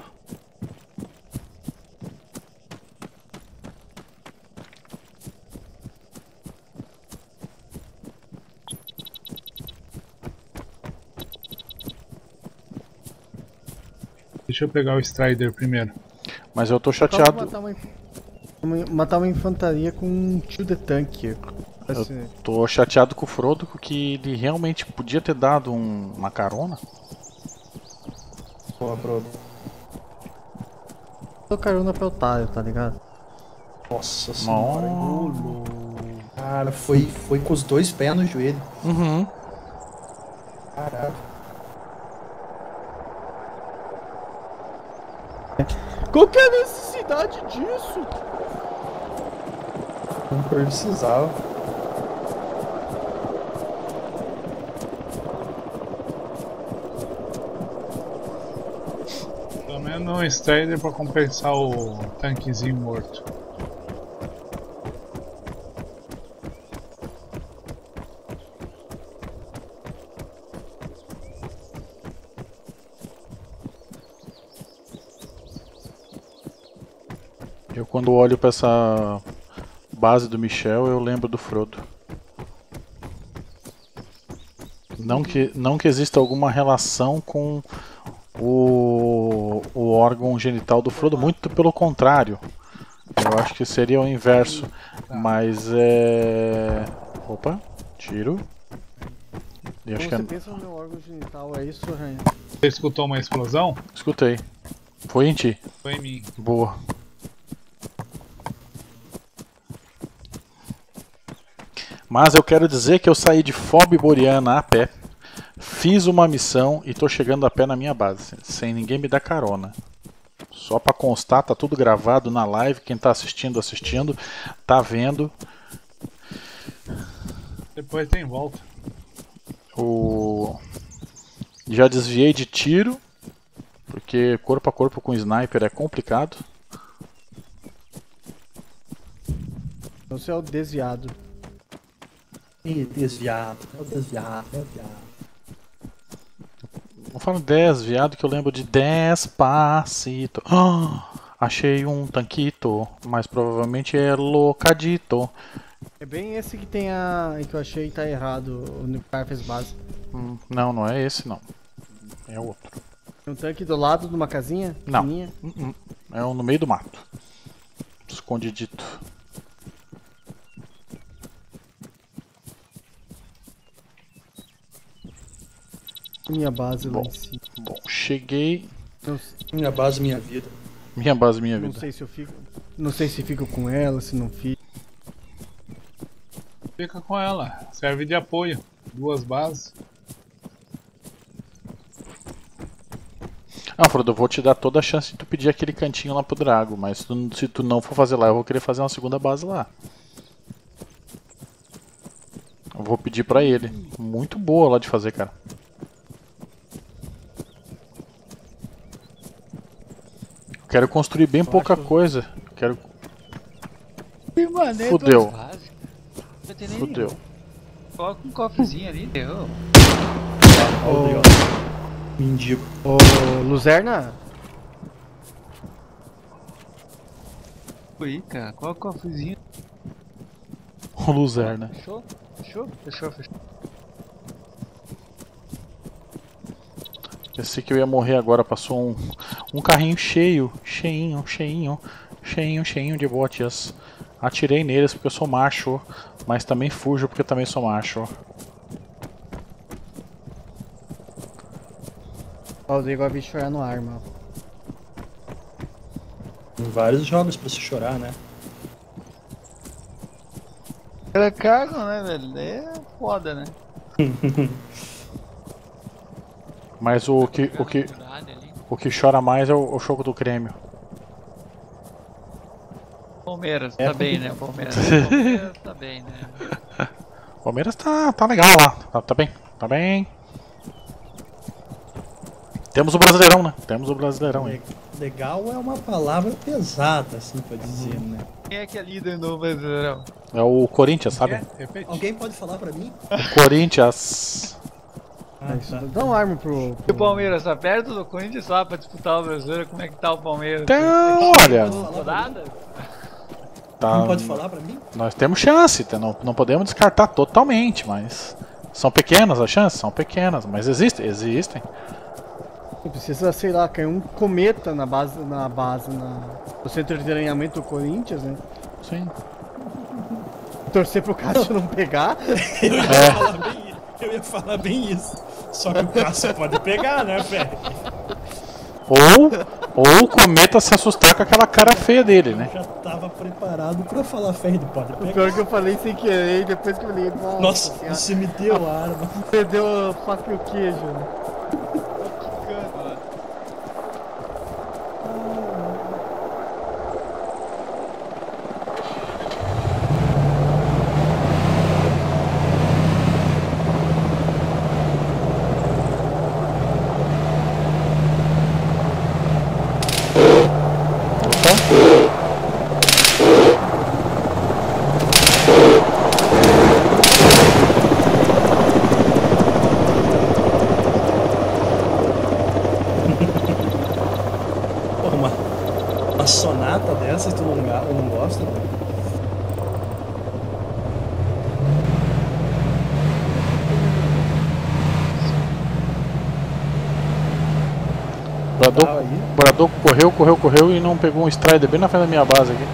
Deixa eu pegar o Strider primeiro. Mas eu tô Só vou chateado. matar uma, inf- uma- matar uma infantaria com um tio de tanque. Assim, Tô chateado com o Frodo que ele realmente podia ter dado um- uma carona. Boa, Frodo. tô carona pra otário, tá ligado? Nossa senhora. Não. Cara, foi, foi com os dois pés no joelho. Uhum. Caraca. Qual que é a necessidade disso? Não precisava. Pelo menos um Strider pra compensar o tanquezinho morto. Eu quando olho pra essa base do Michel, eu lembro do Frodo. Não que, não que exista alguma relação com o, o órgão genital do Frodo, muito pelo contrário. Eu acho que seria o inverso. Mas é... Opa, tiro. E acho Quando que você é... pensa no meu órgão genital, é isso, Ranha? Você escutou uma explosão? Escutei. Foi em ti. Foi em mim. Boa. Mas eu quero dizer que eu saí de Fob Boreana a pé, fiz uma missão e tô chegando a pé na minha base, sem ninguém me dar carona. Só pra constar, tá tudo gravado na live, quem tá assistindo, assistindo, tá vendo. Depois tem volta. O... Já desviei de tiro, porque corpo a corpo com sniper é complicado. Você é o desviado. Ih, desviado. É o desviado, é o desviado. Não falo dez, viado, que eu lembro de Despacito. Ah, achei um tanquito, mas provavelmente é locadito. É bem esse que tem a. que eu achei que tá errado no Carfes base. Hum, não, não é esse não. É outro. Tem um tanque do lado de uma casinha? Não. Pequenininha. Hum, hum. É um no meio do mato. Escondidito. Minha base lá Bom. em cima. Bom, cheguei. Não, Minha base, minha vida. Minha base, minha não vida. sei se eu fico. Não sei se fico com ela, se não fico. Fica com ela. Serve de apoio. Duas bases. Ah, Frodo, eu vou te dar toda a chance de tu pedir aquele cantinho lá pro Drago, mas se tu, se tu não for fazer lá, eu vou querer fazer uma segunda base lá. Eu vou pedir pra ele. Muito boa lá de fazer, cara. Eu quero construir bem pouca coisa. Eu quero... Mano, é Fudeu. duas bases. Não tem nem Fudeu. nenhum. Coloca um cofrezinho ali, derrou. Olha aí, ó. Mendigo. Ô, Luzerna? Aí, cara, coloca um cofrezinho. O Luzerna. Fechou? Fechou? Fechou, fechou. Pensei que eu ia morrer agora, passou um, um carrinho cheio, cheinho, cheinho, cheinho, cheinho de botes. Atirei neles porque eu sou macho, mas também fujo porque eu também sou macho. Ó, o Diego vai chorar no ar, mano. Tem vários jogos pra se chorar, né? Ela cagam, né, velho? É foda, né? Mas o que, o que, o que chora mais é o, o jogo do Grêmio. Palmeiras, É tá bem, né? Palmeiras. Palmeiras tá bem, né? O Palmeiras tá, tá legal lá, tá, tá bem, tá bem. Temos o Brasileirão, né? Temos o Brasileirão aí. Legal é uma palavra pesada, assim, pra dizer, né? Quem é que é líder no Brasileirão? É o Corinthians, sabe? É, repete. Alguém pode falar pra mim? O Corinthians. Ah, Isso, tá. dá um arma pro. E o pro... Palmeiras tá perto do Corinthians lá pra disputar o Brasileiro? Como é que tá o Palmeiras? Então, olha, Rodada? tá, Não pode falar pra mim? nós temos chance, tá? não, não podemos descartar totalmente, mas são pequenas as chances? São pequenas, mas existem, existem. Precisa, sei lá, cair um cometa na base, na base, na... no centro de treinamento do Corinthians, né? Sim. Torcer pro Cássio não pegar. Eu ia, falar bem, eu ia falar bem isso. Só que o Cássio pode pegar, né, velho? Ou, ou o cometa se assustar com aquela cara feia dele, né? Já tava preparado pra falar ferro do pode O pegar. pior que eu falei sem querer, e depois que eu falei, nossa, Nossa, senhora, você me deu a arma. perdeu a faca e o queijo. Né? Pô, uma, uma sonata dessas tu não, ga- não gosta, né? O Brador, Ah, aí. o Brador correu, correu, correu e não pegou um Strider bem na frente da minha base aqui.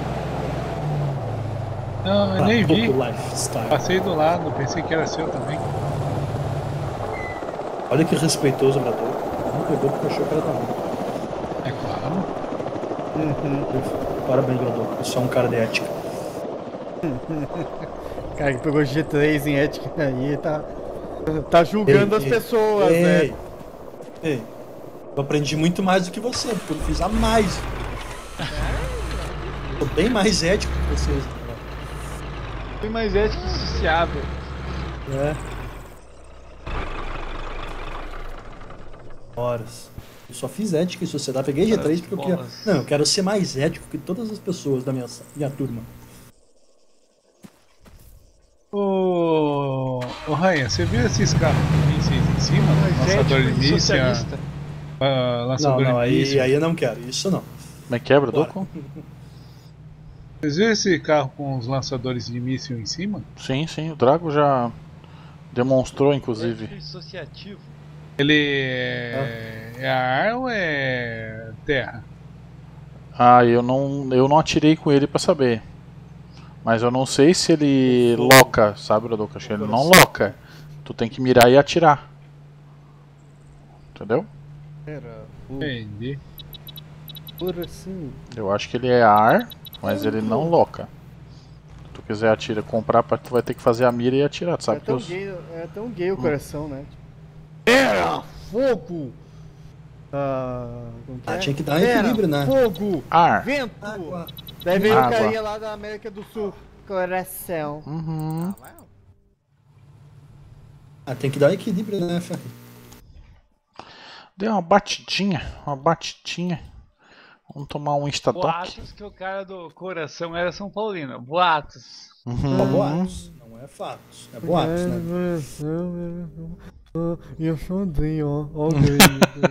Não, eu nem vi. Pouco lifestyle. Passei do lado, pensei que era seu também. Olha que respeitoso o Brador. Não pegou porque achou que era da mão. É claro. Parabéns, Brador. Você é um cara de ética. Cara que pegou G três em ética aí, tá, tá julgando Ei, as ei, pessoas, ei, né? Ei, eu aprendi muito mais do que você, porque eu fiz a mais. Tô bem mais ético que vocês. Foi mais ético e sociável. É. Horas. Eu só fiz ética e sociedade. Peguei G três porque eu queria. Bolas. Não, eu quero ser mais ético que todas as pessoas da minha, minha turma. Ô, ô Raia, você viu esses carros de mísseis em cima? Lançador de Ético e míssil, socialista. ah, Não, lançador não, de aí, míssil. aí eu não quero. Isso não. Como é que é, Brador? Bora. Vocês viram esse carro com os lançadores de míssil em cima? Sim, sim, o Drago já demonstrou, inclusive. Ético e associativo. Ele é, é ar ou é terra? Ah, eu não, eu não atirei com ele pra saber. Mas eu não sei se ele loca, sabe, Brador? Acho que ele não loca. Tu tem que mirar e atirar. Entendeu? Era Entendi. por assim. Eu acho que ele é ar, mas ele não loca. Se tu quiser atirar, comprar, tu vai ter que fazer a mira e atirar, tu É sabe que tão, os... gay, é tão gay o coração, né? Era fogo! Ah, como que Ah, é? tinha que dar um Terra, equilíbrio, né? Fogo! Ar. Vento! Água. Daí veio o Água. carinha lá da América do Sul. Coração. Uhum. Ah, tem que dar equilíbrio, né, Ferri? Deu uma batidinha, uma batidinha. Vamos tomar um instadoc. Boatos que o cara do coração era São Paulino. Boatos. Só Uhum. boatos, não é fatos. É boatos, né? E eu sou Andrei, ó. Ó o grego.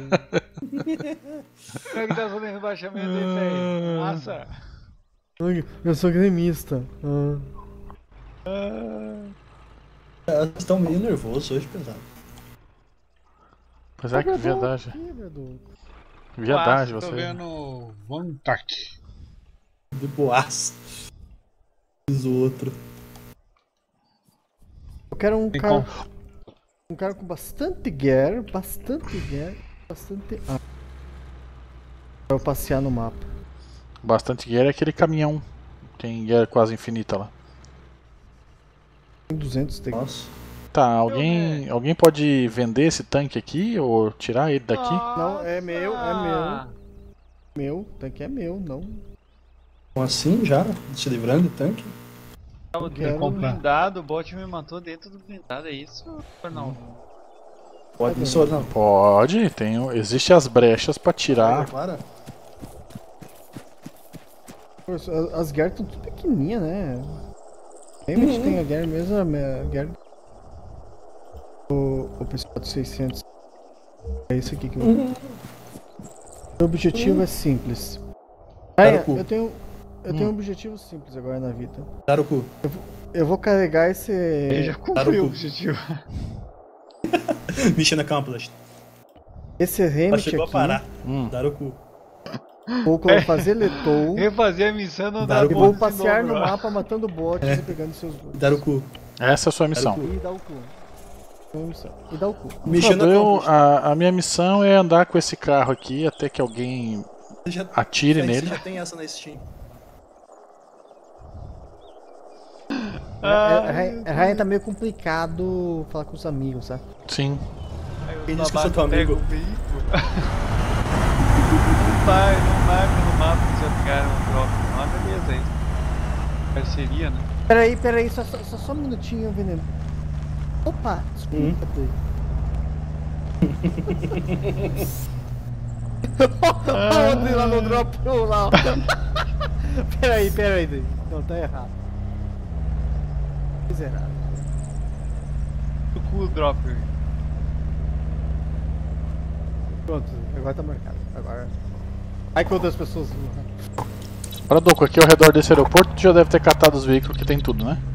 Como é que tá fazendo rebaixamento aí, velho? Massa. Eu sou gremista. Ah. Elas estão meio nervosos hoje, pesado. Pois é, que verdade. Aqui, Brador. Verdade, Tô você. vendo Vantac. De boas. Diz o outro. Eu quero um Tem cara. como. Um cara com bastante gear, bastante gear, bastante. Ah. Pra eu passear no mapa. Bastante guerra é aquele caminhão. Tem guerra quase infinita lá. Tem duzentos T. Nossa. Tá, alguém, alguém pode vender esse tanque aqui ou tirar ele daqui? Não, é meu, é Nossa. Meu, o tanque é meu, não. Como assim já? Se livrando do tanque? Tava Eu quero dentro do blindado, o bot me matou dentro do blindado, é isso? Ou não? Pode, só não. Pode, tem, existe as brechas pra tirar. Para. Pô, as, as Gert estão tudo pequenininhas, né? Realmente tem a Gert mesmo, a Gert... O, o pessoal de seiscentos. É isso aqui que eu... Uhum. O objetivo é simples. Raia, cu. eu tenho... Eu Hum. tenho um objetivo simples agora na vida. Dar o cu. Eu vou carregar esse... Ele já Dar o cumpriu o cu. objetivo. Mission accomplished. Esse Ela Remit chegou a aqui. parar. Hum. Dar o cu. Vou colo- fazer Letou. Refazer a missão não Dá dá o E cu. vou ponto de passear novo, no ó. mapa matando bots e pegando seus bots. Dar o cu. Essa é a sua missão. cu. E dá o cu. Foi uma missão. E dá o cu. Mission Não, eu- accomplished. a, a minha missão é andar com esse carro aqui até que alguém Você já, atire você nele. já tem essa na Steam. A Ryan tá meio complicado falar com os amigos, sabe? Sim. Aí os Quem disse que eu sou babaca teu amigo? pegam o veículo. Não vai, não marca no mapa que já pegaram um drop. Ah, beleza aí. Parceria, né? Peraí, peraí, só, só, só um minutinho, Veneno. Opa, desculpa, Play. Onde lá no drop lá? Peraí, peraí, Dave. Não, tá errado. Miserável. O cool dropper. Pronto, agora tá marcado. Agora. Ai que outras pessoas. Bradoco, aqui ao redor desse aeroporto tu já deve ter catado os veículos que tem tudo, né?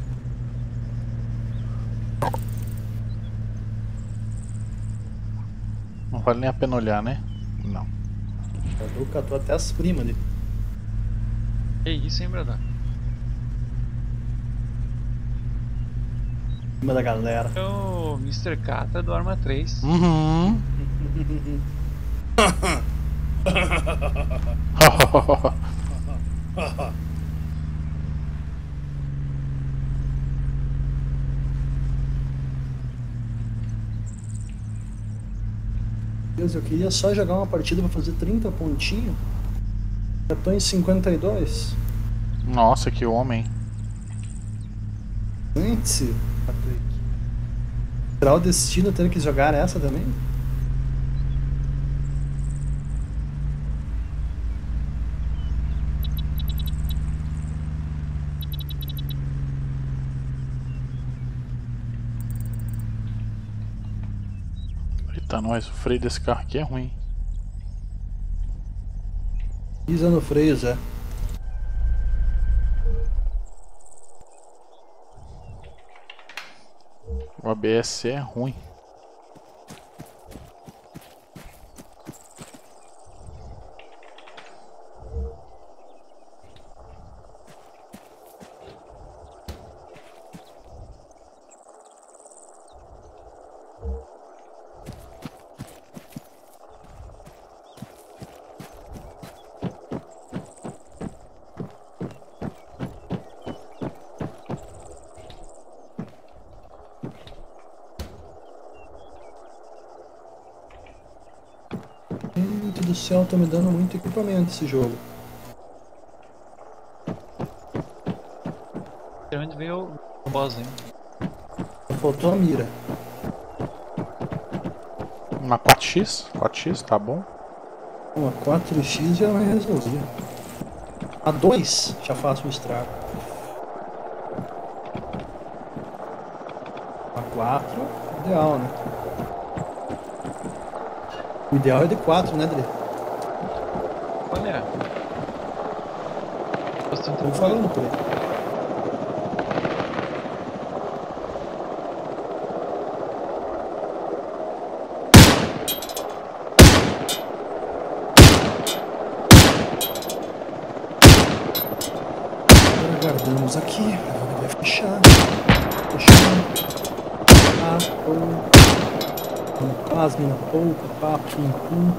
Não vale nem a pena olhar, né? Não. Eu catou até as primas ali. Que isso, hein, Bradão? Prima da galera. É o mister Kata do Arma três. Uhum. Deus, eu queria só jogar uma partida pra fazer trinta pontinhos. Já tô em cinquenta e dois. Nossa, que homem. Antes, Patrick. Será o destino ter que jogar essa também? Eita, nós, o freio desse carro aqui é ruim. Pisa no freio, Zé. O A B S é ruim. Gente do céu, tá me dando muito equipamento esse jogo. De onde veio o boss, hein? Só faltou a mira. Uma quatro X? quatro X, tá bom. Uma quatro X já vai resolver. A dois já faço um estrago. A quatro, ideal, né? O ideal é de quatro, né, Dre? Olha. Bastante Tô falando por aí. Agora guardamos aqui. Agora vai fechar. Fechar. Ah, pô. As mina pouco, pá, pum, pum.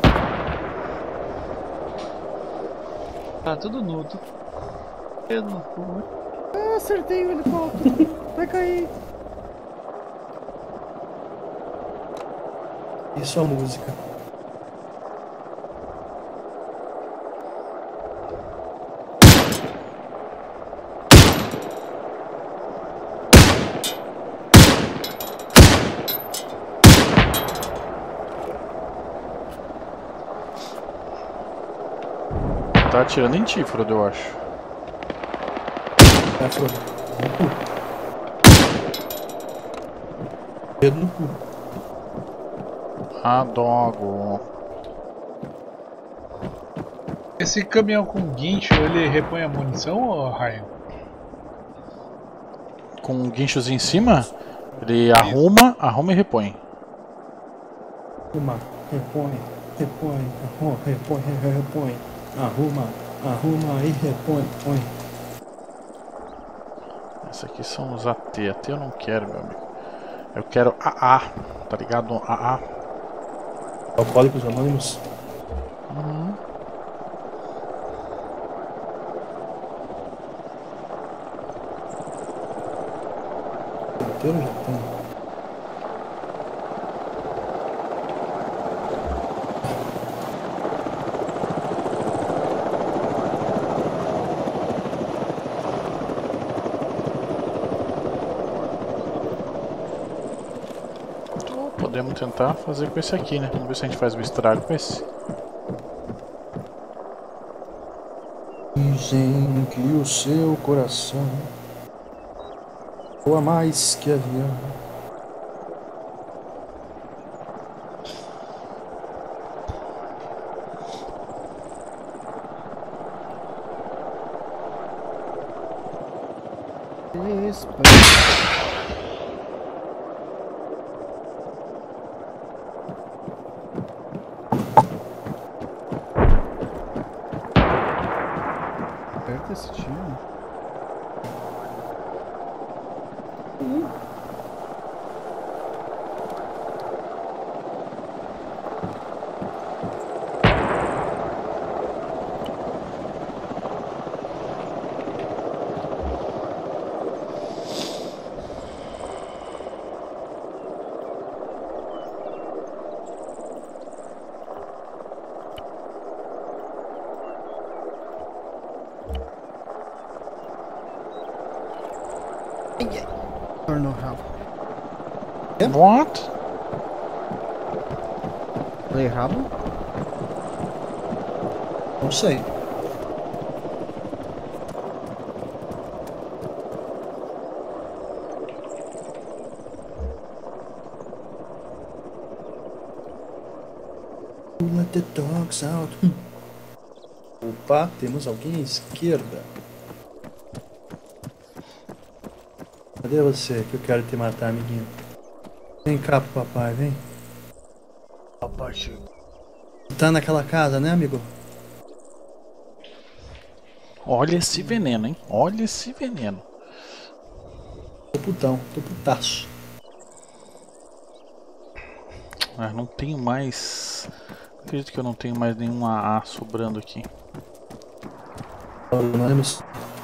Tá tudo nudo. Dedo no cu. Ah, acertei o helicóptero. Vai cair. Isso é a música. atirando em ti, Frodo, eu acho. É, Frodo. No cu. Dedo no cu. Ah, dogo. Esse caminhão com guincho, ele repõe a munição ou raio? Com um guinchos em cima, ele arruma, arruma e repõe. Arruma, repõe, repõe, arruma, repõe, repõe. Arruma, arruma e repõe, põe. Esses aqui são os A T. A T eu não quero, meu amigo. Eu quero A A, tá ligado? A A. Alcoólicos Anônimos. Uhum. Inteiro já tem. Então, podemos tentar fazer com esse aqui, né? Vamos ver se a gente faz um estrago com esse. Dizem que o seu coração voa mais que avião. Aperta esse tiro. Or no help. What? Falei errado? Não sei. Let the dogs out. Opa, temos alguém à esquerda. Cadê você que eu quero te matar, amiguinho? Vem cá pro papai, vem. Papai chegou. Tá naquela casa, né, amigo? Olha esse veneno, hein? Olha esse veneno. Tô putão, tô putaço. Ah, não tenho mais... Acredito que eu não tenho mais nenhum A A sobrando aqui. Anônimos.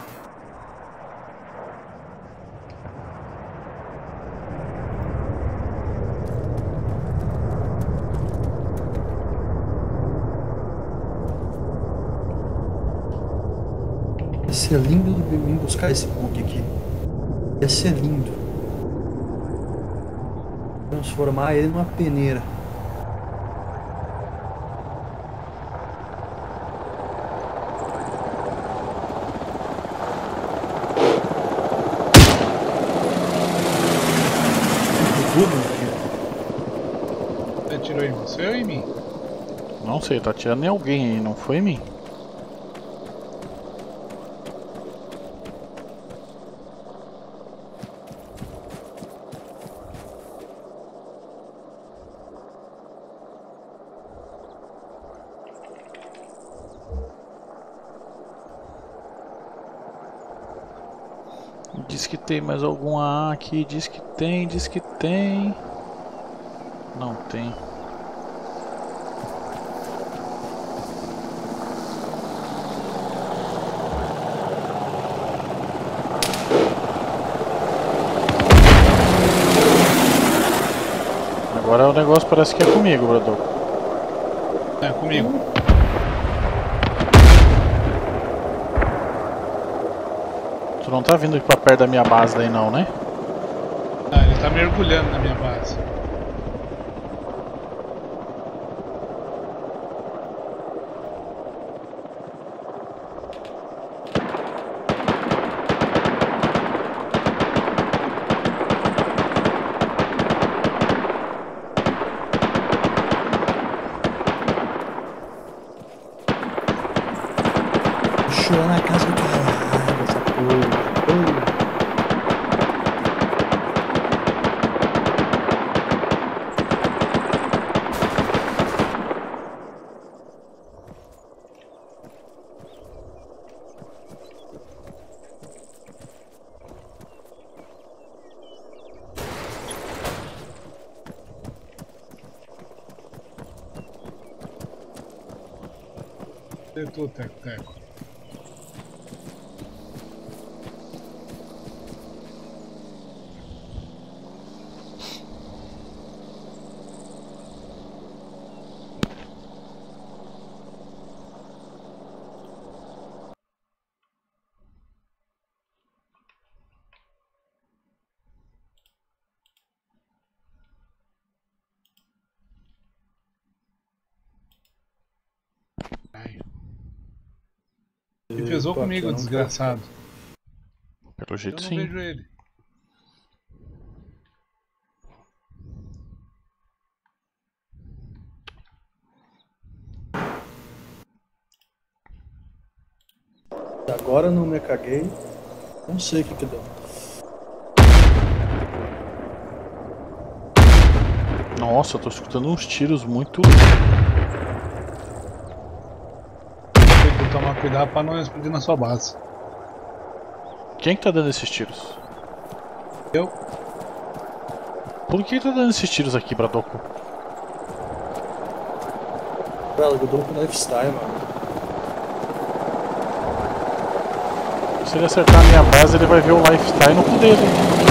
Ia ser lindo vir buscar esse bug aqui. Ia ser lindo. Transformar ele numa peneira. Você atirou em você ou em mim? Não sei, tá atirando em alguém aí, não foi em mim? Diz que tem mais algum A A aqui, diz que tem, diz que tem. Não tem. Agora o negócio parece que é comigo, Brador. É, comigo. Tu não tá vindo aqui pra perto da minha base daí não, né? Ah, ele tá mergulhando na minha base. Acertou, Teco, Teco. Ele pesou Epa, comigo, aqui eu não desgraçado. Pelo Eu jeito não sim. vejo ele. Agora não me caguei. Não sei o que que deu. Nossa, eu tô escutando uns tiros muito. Tem que tomar cuidado pra não explodir na sua base. Quem que tá dando esses tiros? Eu? Por que tá dando esses tiros aqui, Bradoco? Velho, eu dou pro lifestyle, mano. Se ele acertar a minha base, ele vai ver o lifestyle no cu dele.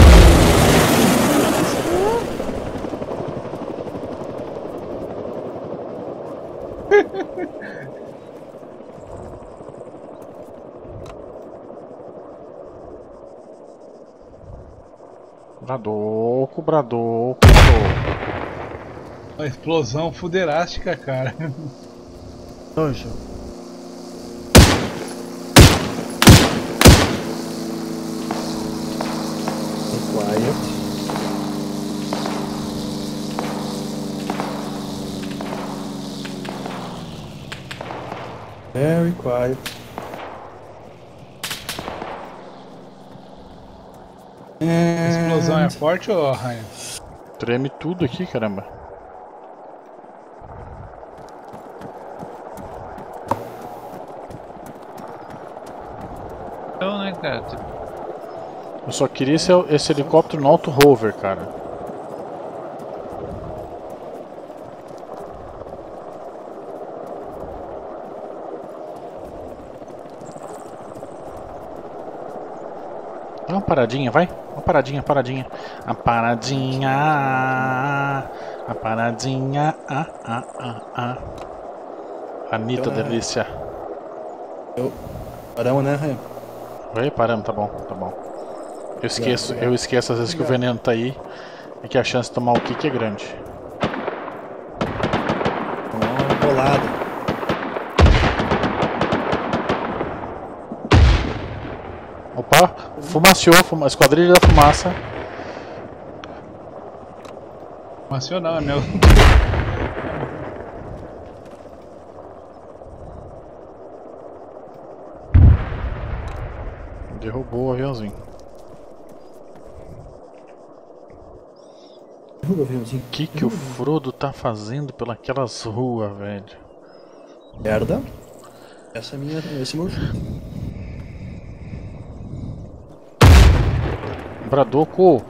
Bradoco, Bradoco, Bradoco. Uma explosão fuderástica, cara. Nojo. Quiet. Very quiet. A explosão é forte ou Ryan? Treme tudo aqui, caramba. Então, né, cara? Eu só queria esse, esse helicóptero no alto hover, cara. Dá uma paradinha, vai. Uma paradinha, paradinha. A paradinha. A paradinha. A, a, a, a. Anitta, delícia. Eu... Paramos, né, Ryan? Vai, paramos, tá bom, tá bom. Eu esqueço, eu esqueço às vezes que o veneno tá aí e que a chance de tomar o kick é grande. Uma bolada. Opa, fumaciou, fuma, esquadrilha da fumaça. Nacional, é meu. Derrubou o aviãozinho. Derruba o aviãozinho. O que que o Frodo tá fazendo pelas ruas, velho? Merda. Essa é minha. Esse é meu chute. Bradoco,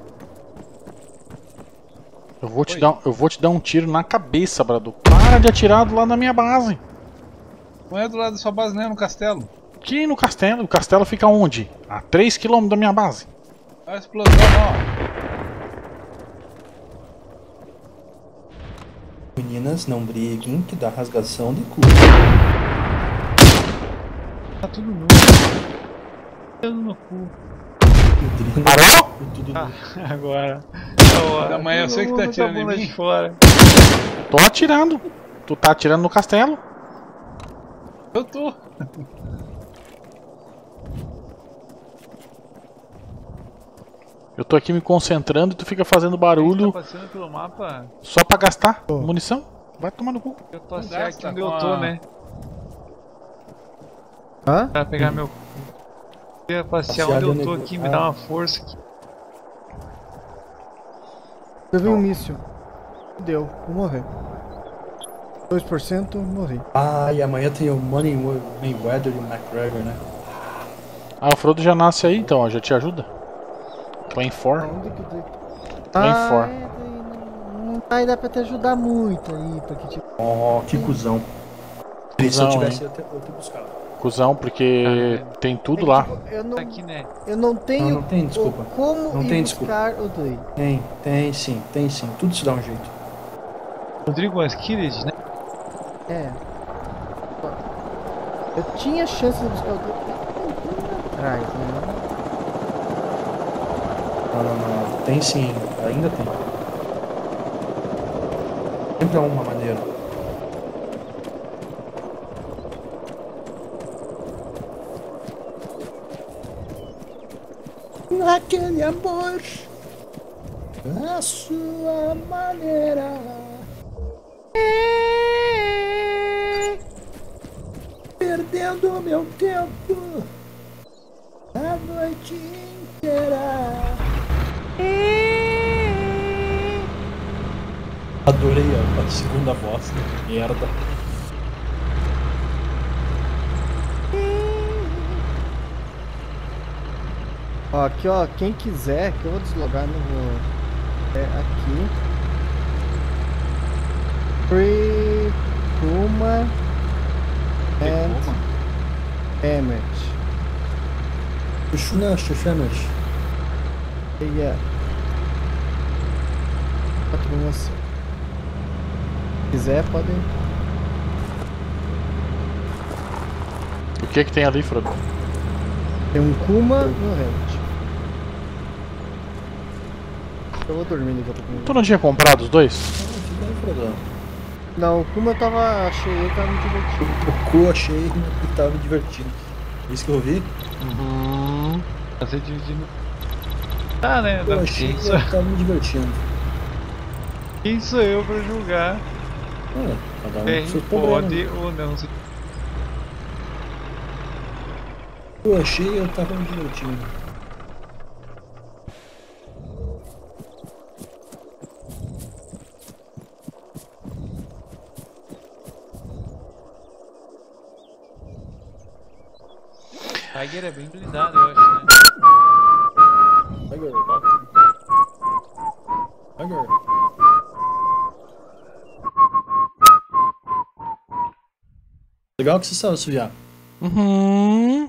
eu vou te Oi. dar, eu vou te dar um tiro na cabeça, Bradoco. Para de atirar do lado da minha base. Não é do lado da sua base, não é no castelo. Aqui no castelo, o castelo fica onde? A três quilômetros da minha base. A explosão, ó. Meninas, não briguem, que dá rasgação de cu. Tá tudo nu. Dedo no cu. Parou? Tudo Ah, agora. Da manhã eu sei que tá atirando em mim. de fora. Tô atirando. Tu tá atirando no castelo? Eu tô. Eu tô aqui me concentrando e tu fica fazendo barulho Tá passeando pelo mapa. só pra gastar munição? Vai tomar no cu. Eu tô assim Gasta aqui onde com eu tô, a- né? Hã? Pra pegar meu. Eu ia passear Passear onde eu tô dentro- aqui, me ah. dá uma força aqui. Levei um míssil. Deu, vou morrer. dois por cento, morri. Ah, e amanhã tem o Money Mayweather e o McGregor, né? Ah, o Frodo já nasce aí então, ó, já te ajuda. Play for. Onde que tem? Play for. é, daí não, não vai dar pra te ajudar muito aí, pra que tipo. Oh, que cuzão. Se eu Cusão, tivesse, hein? eu te, eu te buscava. Cusão, porque tem tudo lá. Tipo, eu não, Aqui, né? eu não tenho Não, não tem desculpa. o- como Não ir tem buscar o Dui. Tem, tem sim, tem sim. Tudo se dá um jeito. Rodrigo Askiles, né? É. Eu tinha chance de buscar o Dui atrás, né? Não, não, não, não. Tem sim, ainda tem. Sempre há uma maneira. Aquele amor, a sua maneira. Perdendo meu tempo a noite inteira. Adorei a, a segunda voz, né? Merda. Ó, aqui ó, quem quiser, que eu vou deslogar, não vou. É aqui. Free Kuma and Emmet. Xuxuna, Xuxanas. Yeah. Quatro você. Se quiser, podem. O que que tem ali, Frodo? Tem um Kuma e um Emmet. Eu vou dormir daqui a pouco. Tu não tinha comprado os dois? Não, o Kuma eu tava. Achei ele, tava me divertindo. O cu achei que tava me divertindo. Isso que eu vi? Uhum. Você dividindo. Tá, né? Eu Não, achei quem, que sou, eu tava me divertindo. quem sou eu pra julgar? Ah, cada um com Quem seus problemas. pode ou não se. Eu achei eu tava me divertindo. Tiger é bem blindado, eu acho, né? Tiger. Tiger. Legal que você sabe assoviar. Uhum.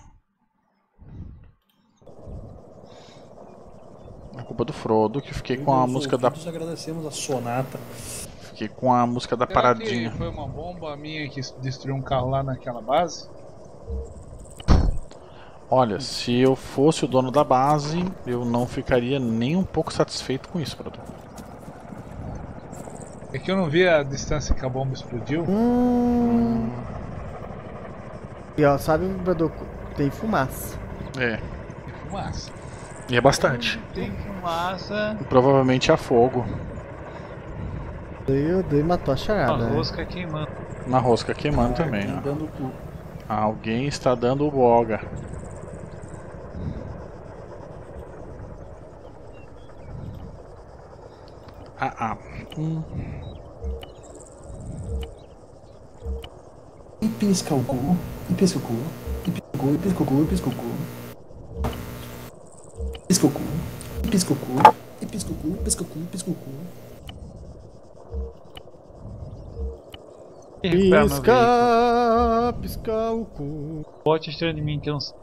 A culpa do Frodo, que fiquei com a música da. Nós agradecemos a sonata. Fiquei com a música da Será paradinha. que foi uma bomba minha que destruiu um carro lá naquela base? Olha, se eu fosse o dono da base, eu não ficaria nem um pouco satisfeito com isso, Frodo. É que eu não vi a distância que a bomba explodiu. Hum. E ó, sabe, Bradoco? Tem fumaça. É, Que fumaça. e é bastante. Tem fumaça. Provavelmente a fogo. Daí o Dui matou a Uma charada. né? rosca queimando. Na rosca queimando também, ó. Dando o cu. Alguém está dando o boga. Ah, ah. Hum. E pisca o cu. E pisca o cu. E pisca o cu. E pisca o cu. E pisca o cu. Pisca o cu. E pisca o cu. E pisca o cu. Pisca o cu. Pisca o cu. Recuperar meu veículo. Pisca, pisca o cu. Bote estranho de mim que eu não sei.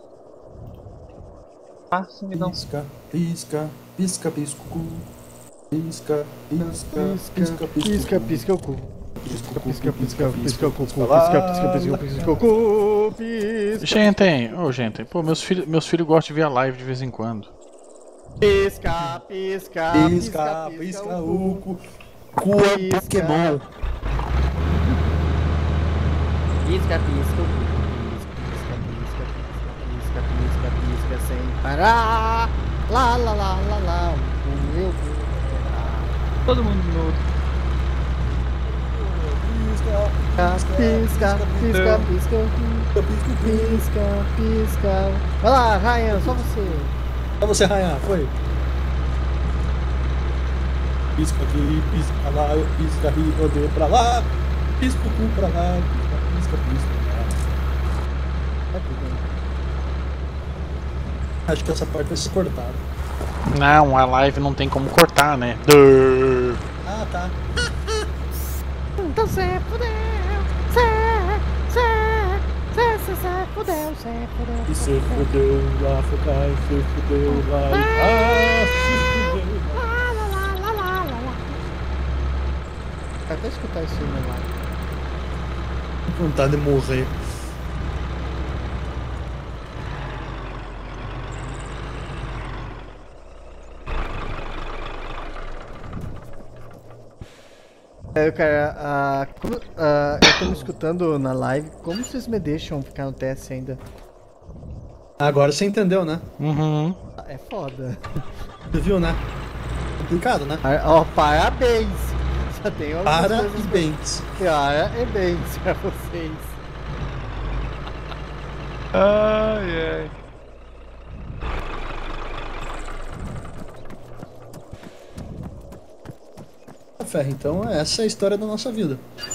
Passa me dá um. Pisca, pisca, pisca, pisca o cu. Pisca, pisca, Pisca, pisca, pisca o cu. pisca, Pisca, pisca, pisca o cu. Pisca, pisca, pisca, pisca, pisca o cu. Pisca, Gente, ô gente, pô, meus filhos meus filhos gostam de ver a live de vez em quando. pisca, pisca, pisca, pisca o cu. Cu é um Pokémon. Pisca, pisca o cu. Pisca, pisca, pisca, pisca, pisca, pisca sem parar. Lá, lá, lá, lá, lá. O meu cu. Todo mundo no. Pisca, Pisca, pisca, pisca o cu. pisca, pisca. Pisca, pisca. Vai lá, Ryan, só você. Só você arranhar, foi. Pisca aqui, pisca lá, pisca aqui, rodei pra lá. Pisca o cu pra lá, pisca, pisca, pisca. Acho que essa parte vai ser cortada. Não, a live não tem como cortar, né? Duh. Ah, tá. Então cê fudeu, cê se fudeu, se fudeu. E se fudeu lá, focar, se fudeu lá. Ah, se fudeu. Lá, lá, lá, lá, lá, lá, lá. Quero até escutar isso aí na live. Vontade de morrer. É, cara, ah, como, ah, eu tô me escutando na live, como vocês me deixam ficar no T S ainda? Agora você entendeu, né? Uhum. Ah, é foda. Você viu, né? Complicado, né? Ah, Ó, parabéns! Só tenho algumas coisas Parabéns. Parabéns pra vocês. Ai, ai. Ferro, então essa é a história da nossa vida.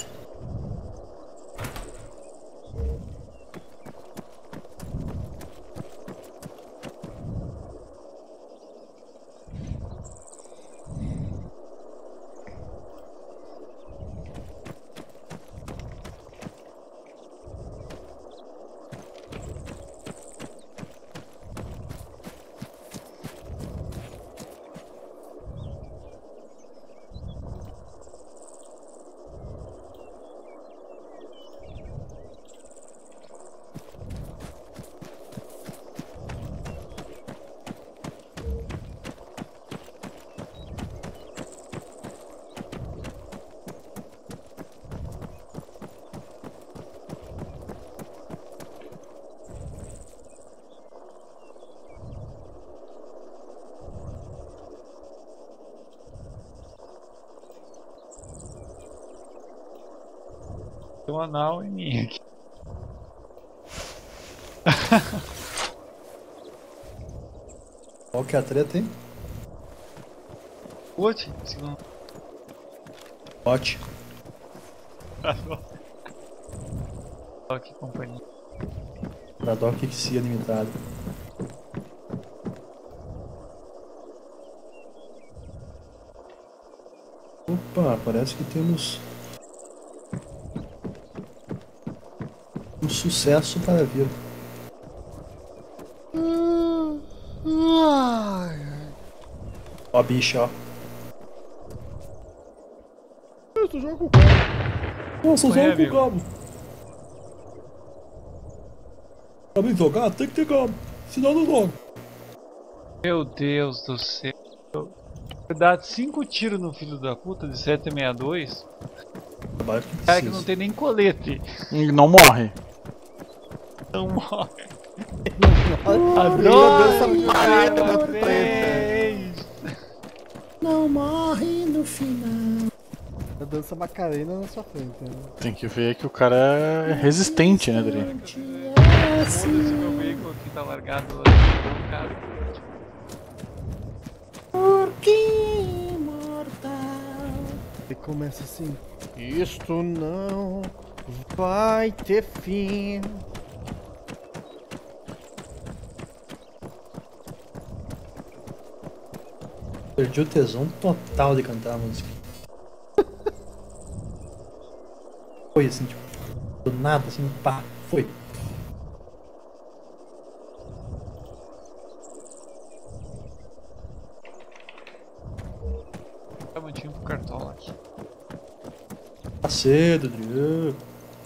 Tem um anal em mim aqui. Qual que é a treta, hein? Putz, segundo. Bote. Olha que companhia. Braddock que se limitado. Opa, parece que temos um sucesso para vir. Ó, bicho, ó. Eu jogo com o cara. Nossa, Ué, joga com o amigo. cabo. Pra mim jogar, tem que ter cabo. Senão não joga. Meu Deus do céu. Eu dar cinco tiros no filho da puta de sete sessenta e dois. Trabalho que Cara que precisa. não tem nem colete. E não morre. Não morre. Adoro essa Parabéns. carta preta. Não morre no final. A dança Macarena na sua frente. Né? Tem que ver que o cara é resistente, né, Dri? Foda-se, meu veículo aqui tá largado lá. Cara. Porque imortal. E começa assim. Isto não vai ter fim. Perdi o tesão total de cantar a música. Foi assim, tipo, do nada, assim, pá, foi. Tá mantinho pro cartola aqui. Tá cedo, Adriano.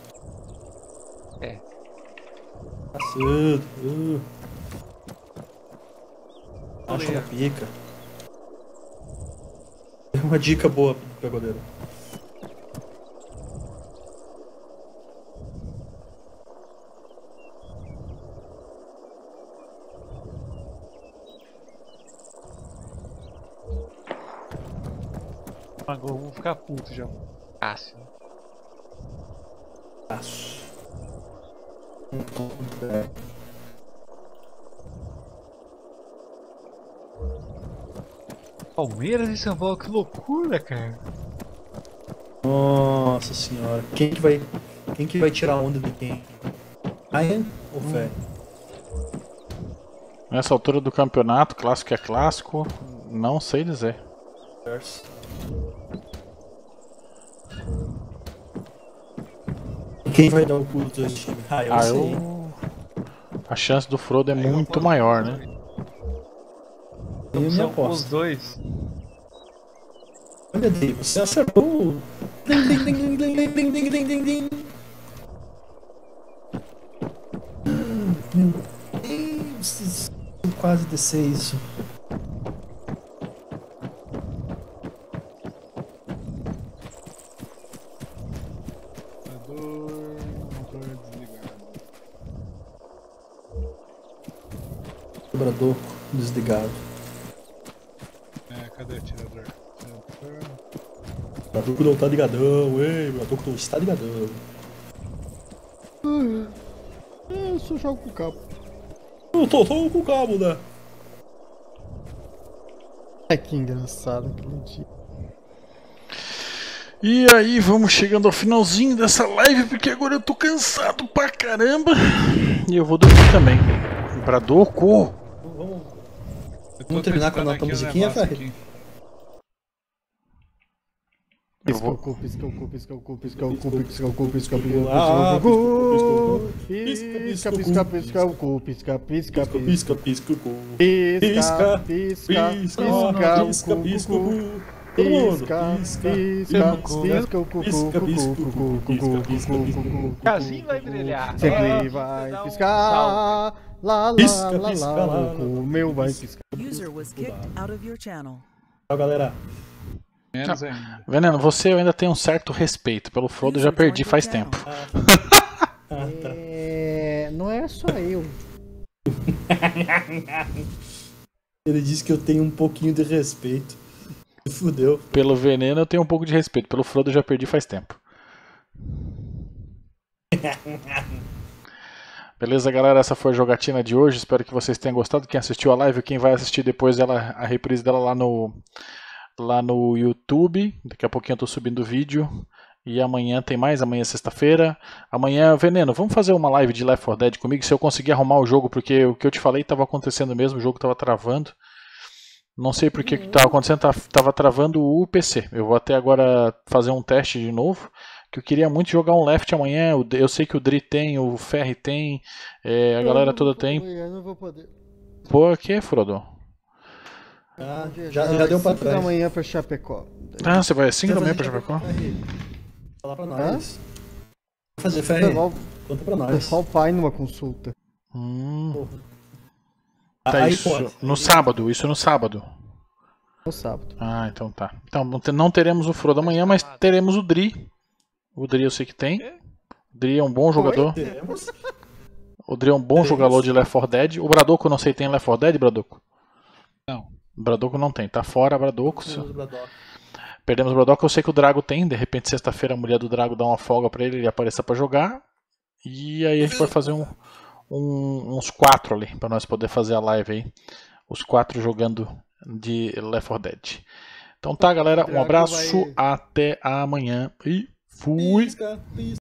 É. Tá cedo. Uh. Acha Olha. uma pica. É uma dica boa pro pegodeiro. Agora eu vou ficar puto já. Cássio. Passo. Palmeiras e São Paulo, que loucura, cara. Nossa senhora. Quem que vai. Quem que vai tirar a onda de quem? Ryan ou Fé? Nessa altura do campeonato, clássico é clássico, não sei dizer. Quem vai dar o cu dos dois times? Ah, eu Ah, sei. eu. a chance do Frodo é muito maior, né? Eu me São aposto. os dois. Olha, Dave, você acertou. Ding, ding, ding, ding, ding, ding, ding, ding, ding, ding. Hum, meu Deus, eu quase descer isso. Motor, motor desligado. Quebrador desligado. É, cadê o tirador? Tirador. Quebrador não tá ligadão, ei, quebrador não está ligadão. Eu só jogo com o cabo. Eu tô só com o cabo, né? Ai, que engraçado aquele dia. E aí, vamos chegando ao finalzinho dessa live, porque agora eu tô cansado pra caramba. E eu vou dormir também. Bradoco! Vamos, Eu tô vamos terminar com a testando nota aqui o musiquinha, negócio Ferri? aqui. Eu Pisca o vou... cu, pisca o cu, pisca o cu, pisca o cu, pisca o cu, pisca o cu, Ah, pisca o cu, pisca, pisca, pisca, pisca, pisca o cu, pisca, pisca, Pisca, pisca, pisca, pisca o cu. pisca, Pisca, pisca, pisca, pisca, pisca, o pisca cu, o cu. Todo mundo. pisca, Pisca, pisca, pisca, pisca o cu, pisca, cu, pisca, cu, cu, pisca, cu, pisca, cu, pisca, cu, cu, Casinho vai brilhar. sempre É, vai dá um piscar, lá, lá, Pisca, lá, pisca, lá, lá, o cu meu vai piscar. User was kicked out of your channel. Tchau, galera. Menos ainda. Veneno, você eu ainda tenho um certo respeito. Pelo Frodo eu já perdi faz tempo. Ah, tá. É, não é só eu. Ele disse que eu tenho um pouquinho de respeito. Fudeu. Pelo Veneno eu tenho um pouco de respeito. Pelo Frodo eu já perdi faz tempo. Beleza, galera? Essa foi a jogatina de hoje. Espero que vocês tenham gostado. Quem assistiu a live, quem vai assistir depois ela, a reprise dela lá no, lá no YouTube. Daqui a pouquinho eu tô subindo o vídeo. E amanhã tem mais, amanhã é sexta-feira. Amanhã, Veneno, vamos fazer uma live de Left four Dead comigo, se eu conseguir arrumar o jogo, porque o que eu te falei estava acontecendo mesmo, o jogo estava travando. Não sei por que que estava acontecendo, estava travando o P C. Eu vou até agora fazer um teste de novo, que eu queria muito jogar um Left amanhã. Eu sei que o Dri tem, o Ferri tem, é, a galera toda tem. Eu não vou poder. Pô, que, Frodo? Ah, já, já deu pra cinco da trás. manhã pra Chapecó. Ah, você vai às cinco da manhã pra Fazer Chapecó? Falar pra nós. Fazer Ferri. Levar o, Conta pra nós. levar o pai numa consulta. Hum, tá, Aí isso pode. no sábado, isso no sábado. No sábado. Ah, então tá. Então não te- não teremos o Frodo amanhã, mas teremos o Dri. O Dri eu sei que tem. O Dri é um bom jogador. Temos. O Dri é um bom jogador de Left four Dead. O Bradoco eu não sei, tem Left four Dead, Bradoco? Não. O Bradoco não tem, tá fora, Bradoco. Temos o Braddock. Perdemos o Bradoco, eu sei que o Drago tem. De repente, sexta-feira, a mulher do Drago dá uma folga pra ele, ele apareça pra jogar. E aí a gente pode fazer um, um- uns quatro ali, pra nós poder fazer a live aí. Os quatro jogando de Left four Dead. Então tá, galera, um Drago abraço, vai- até amanhã e fui! Pisca, pisca.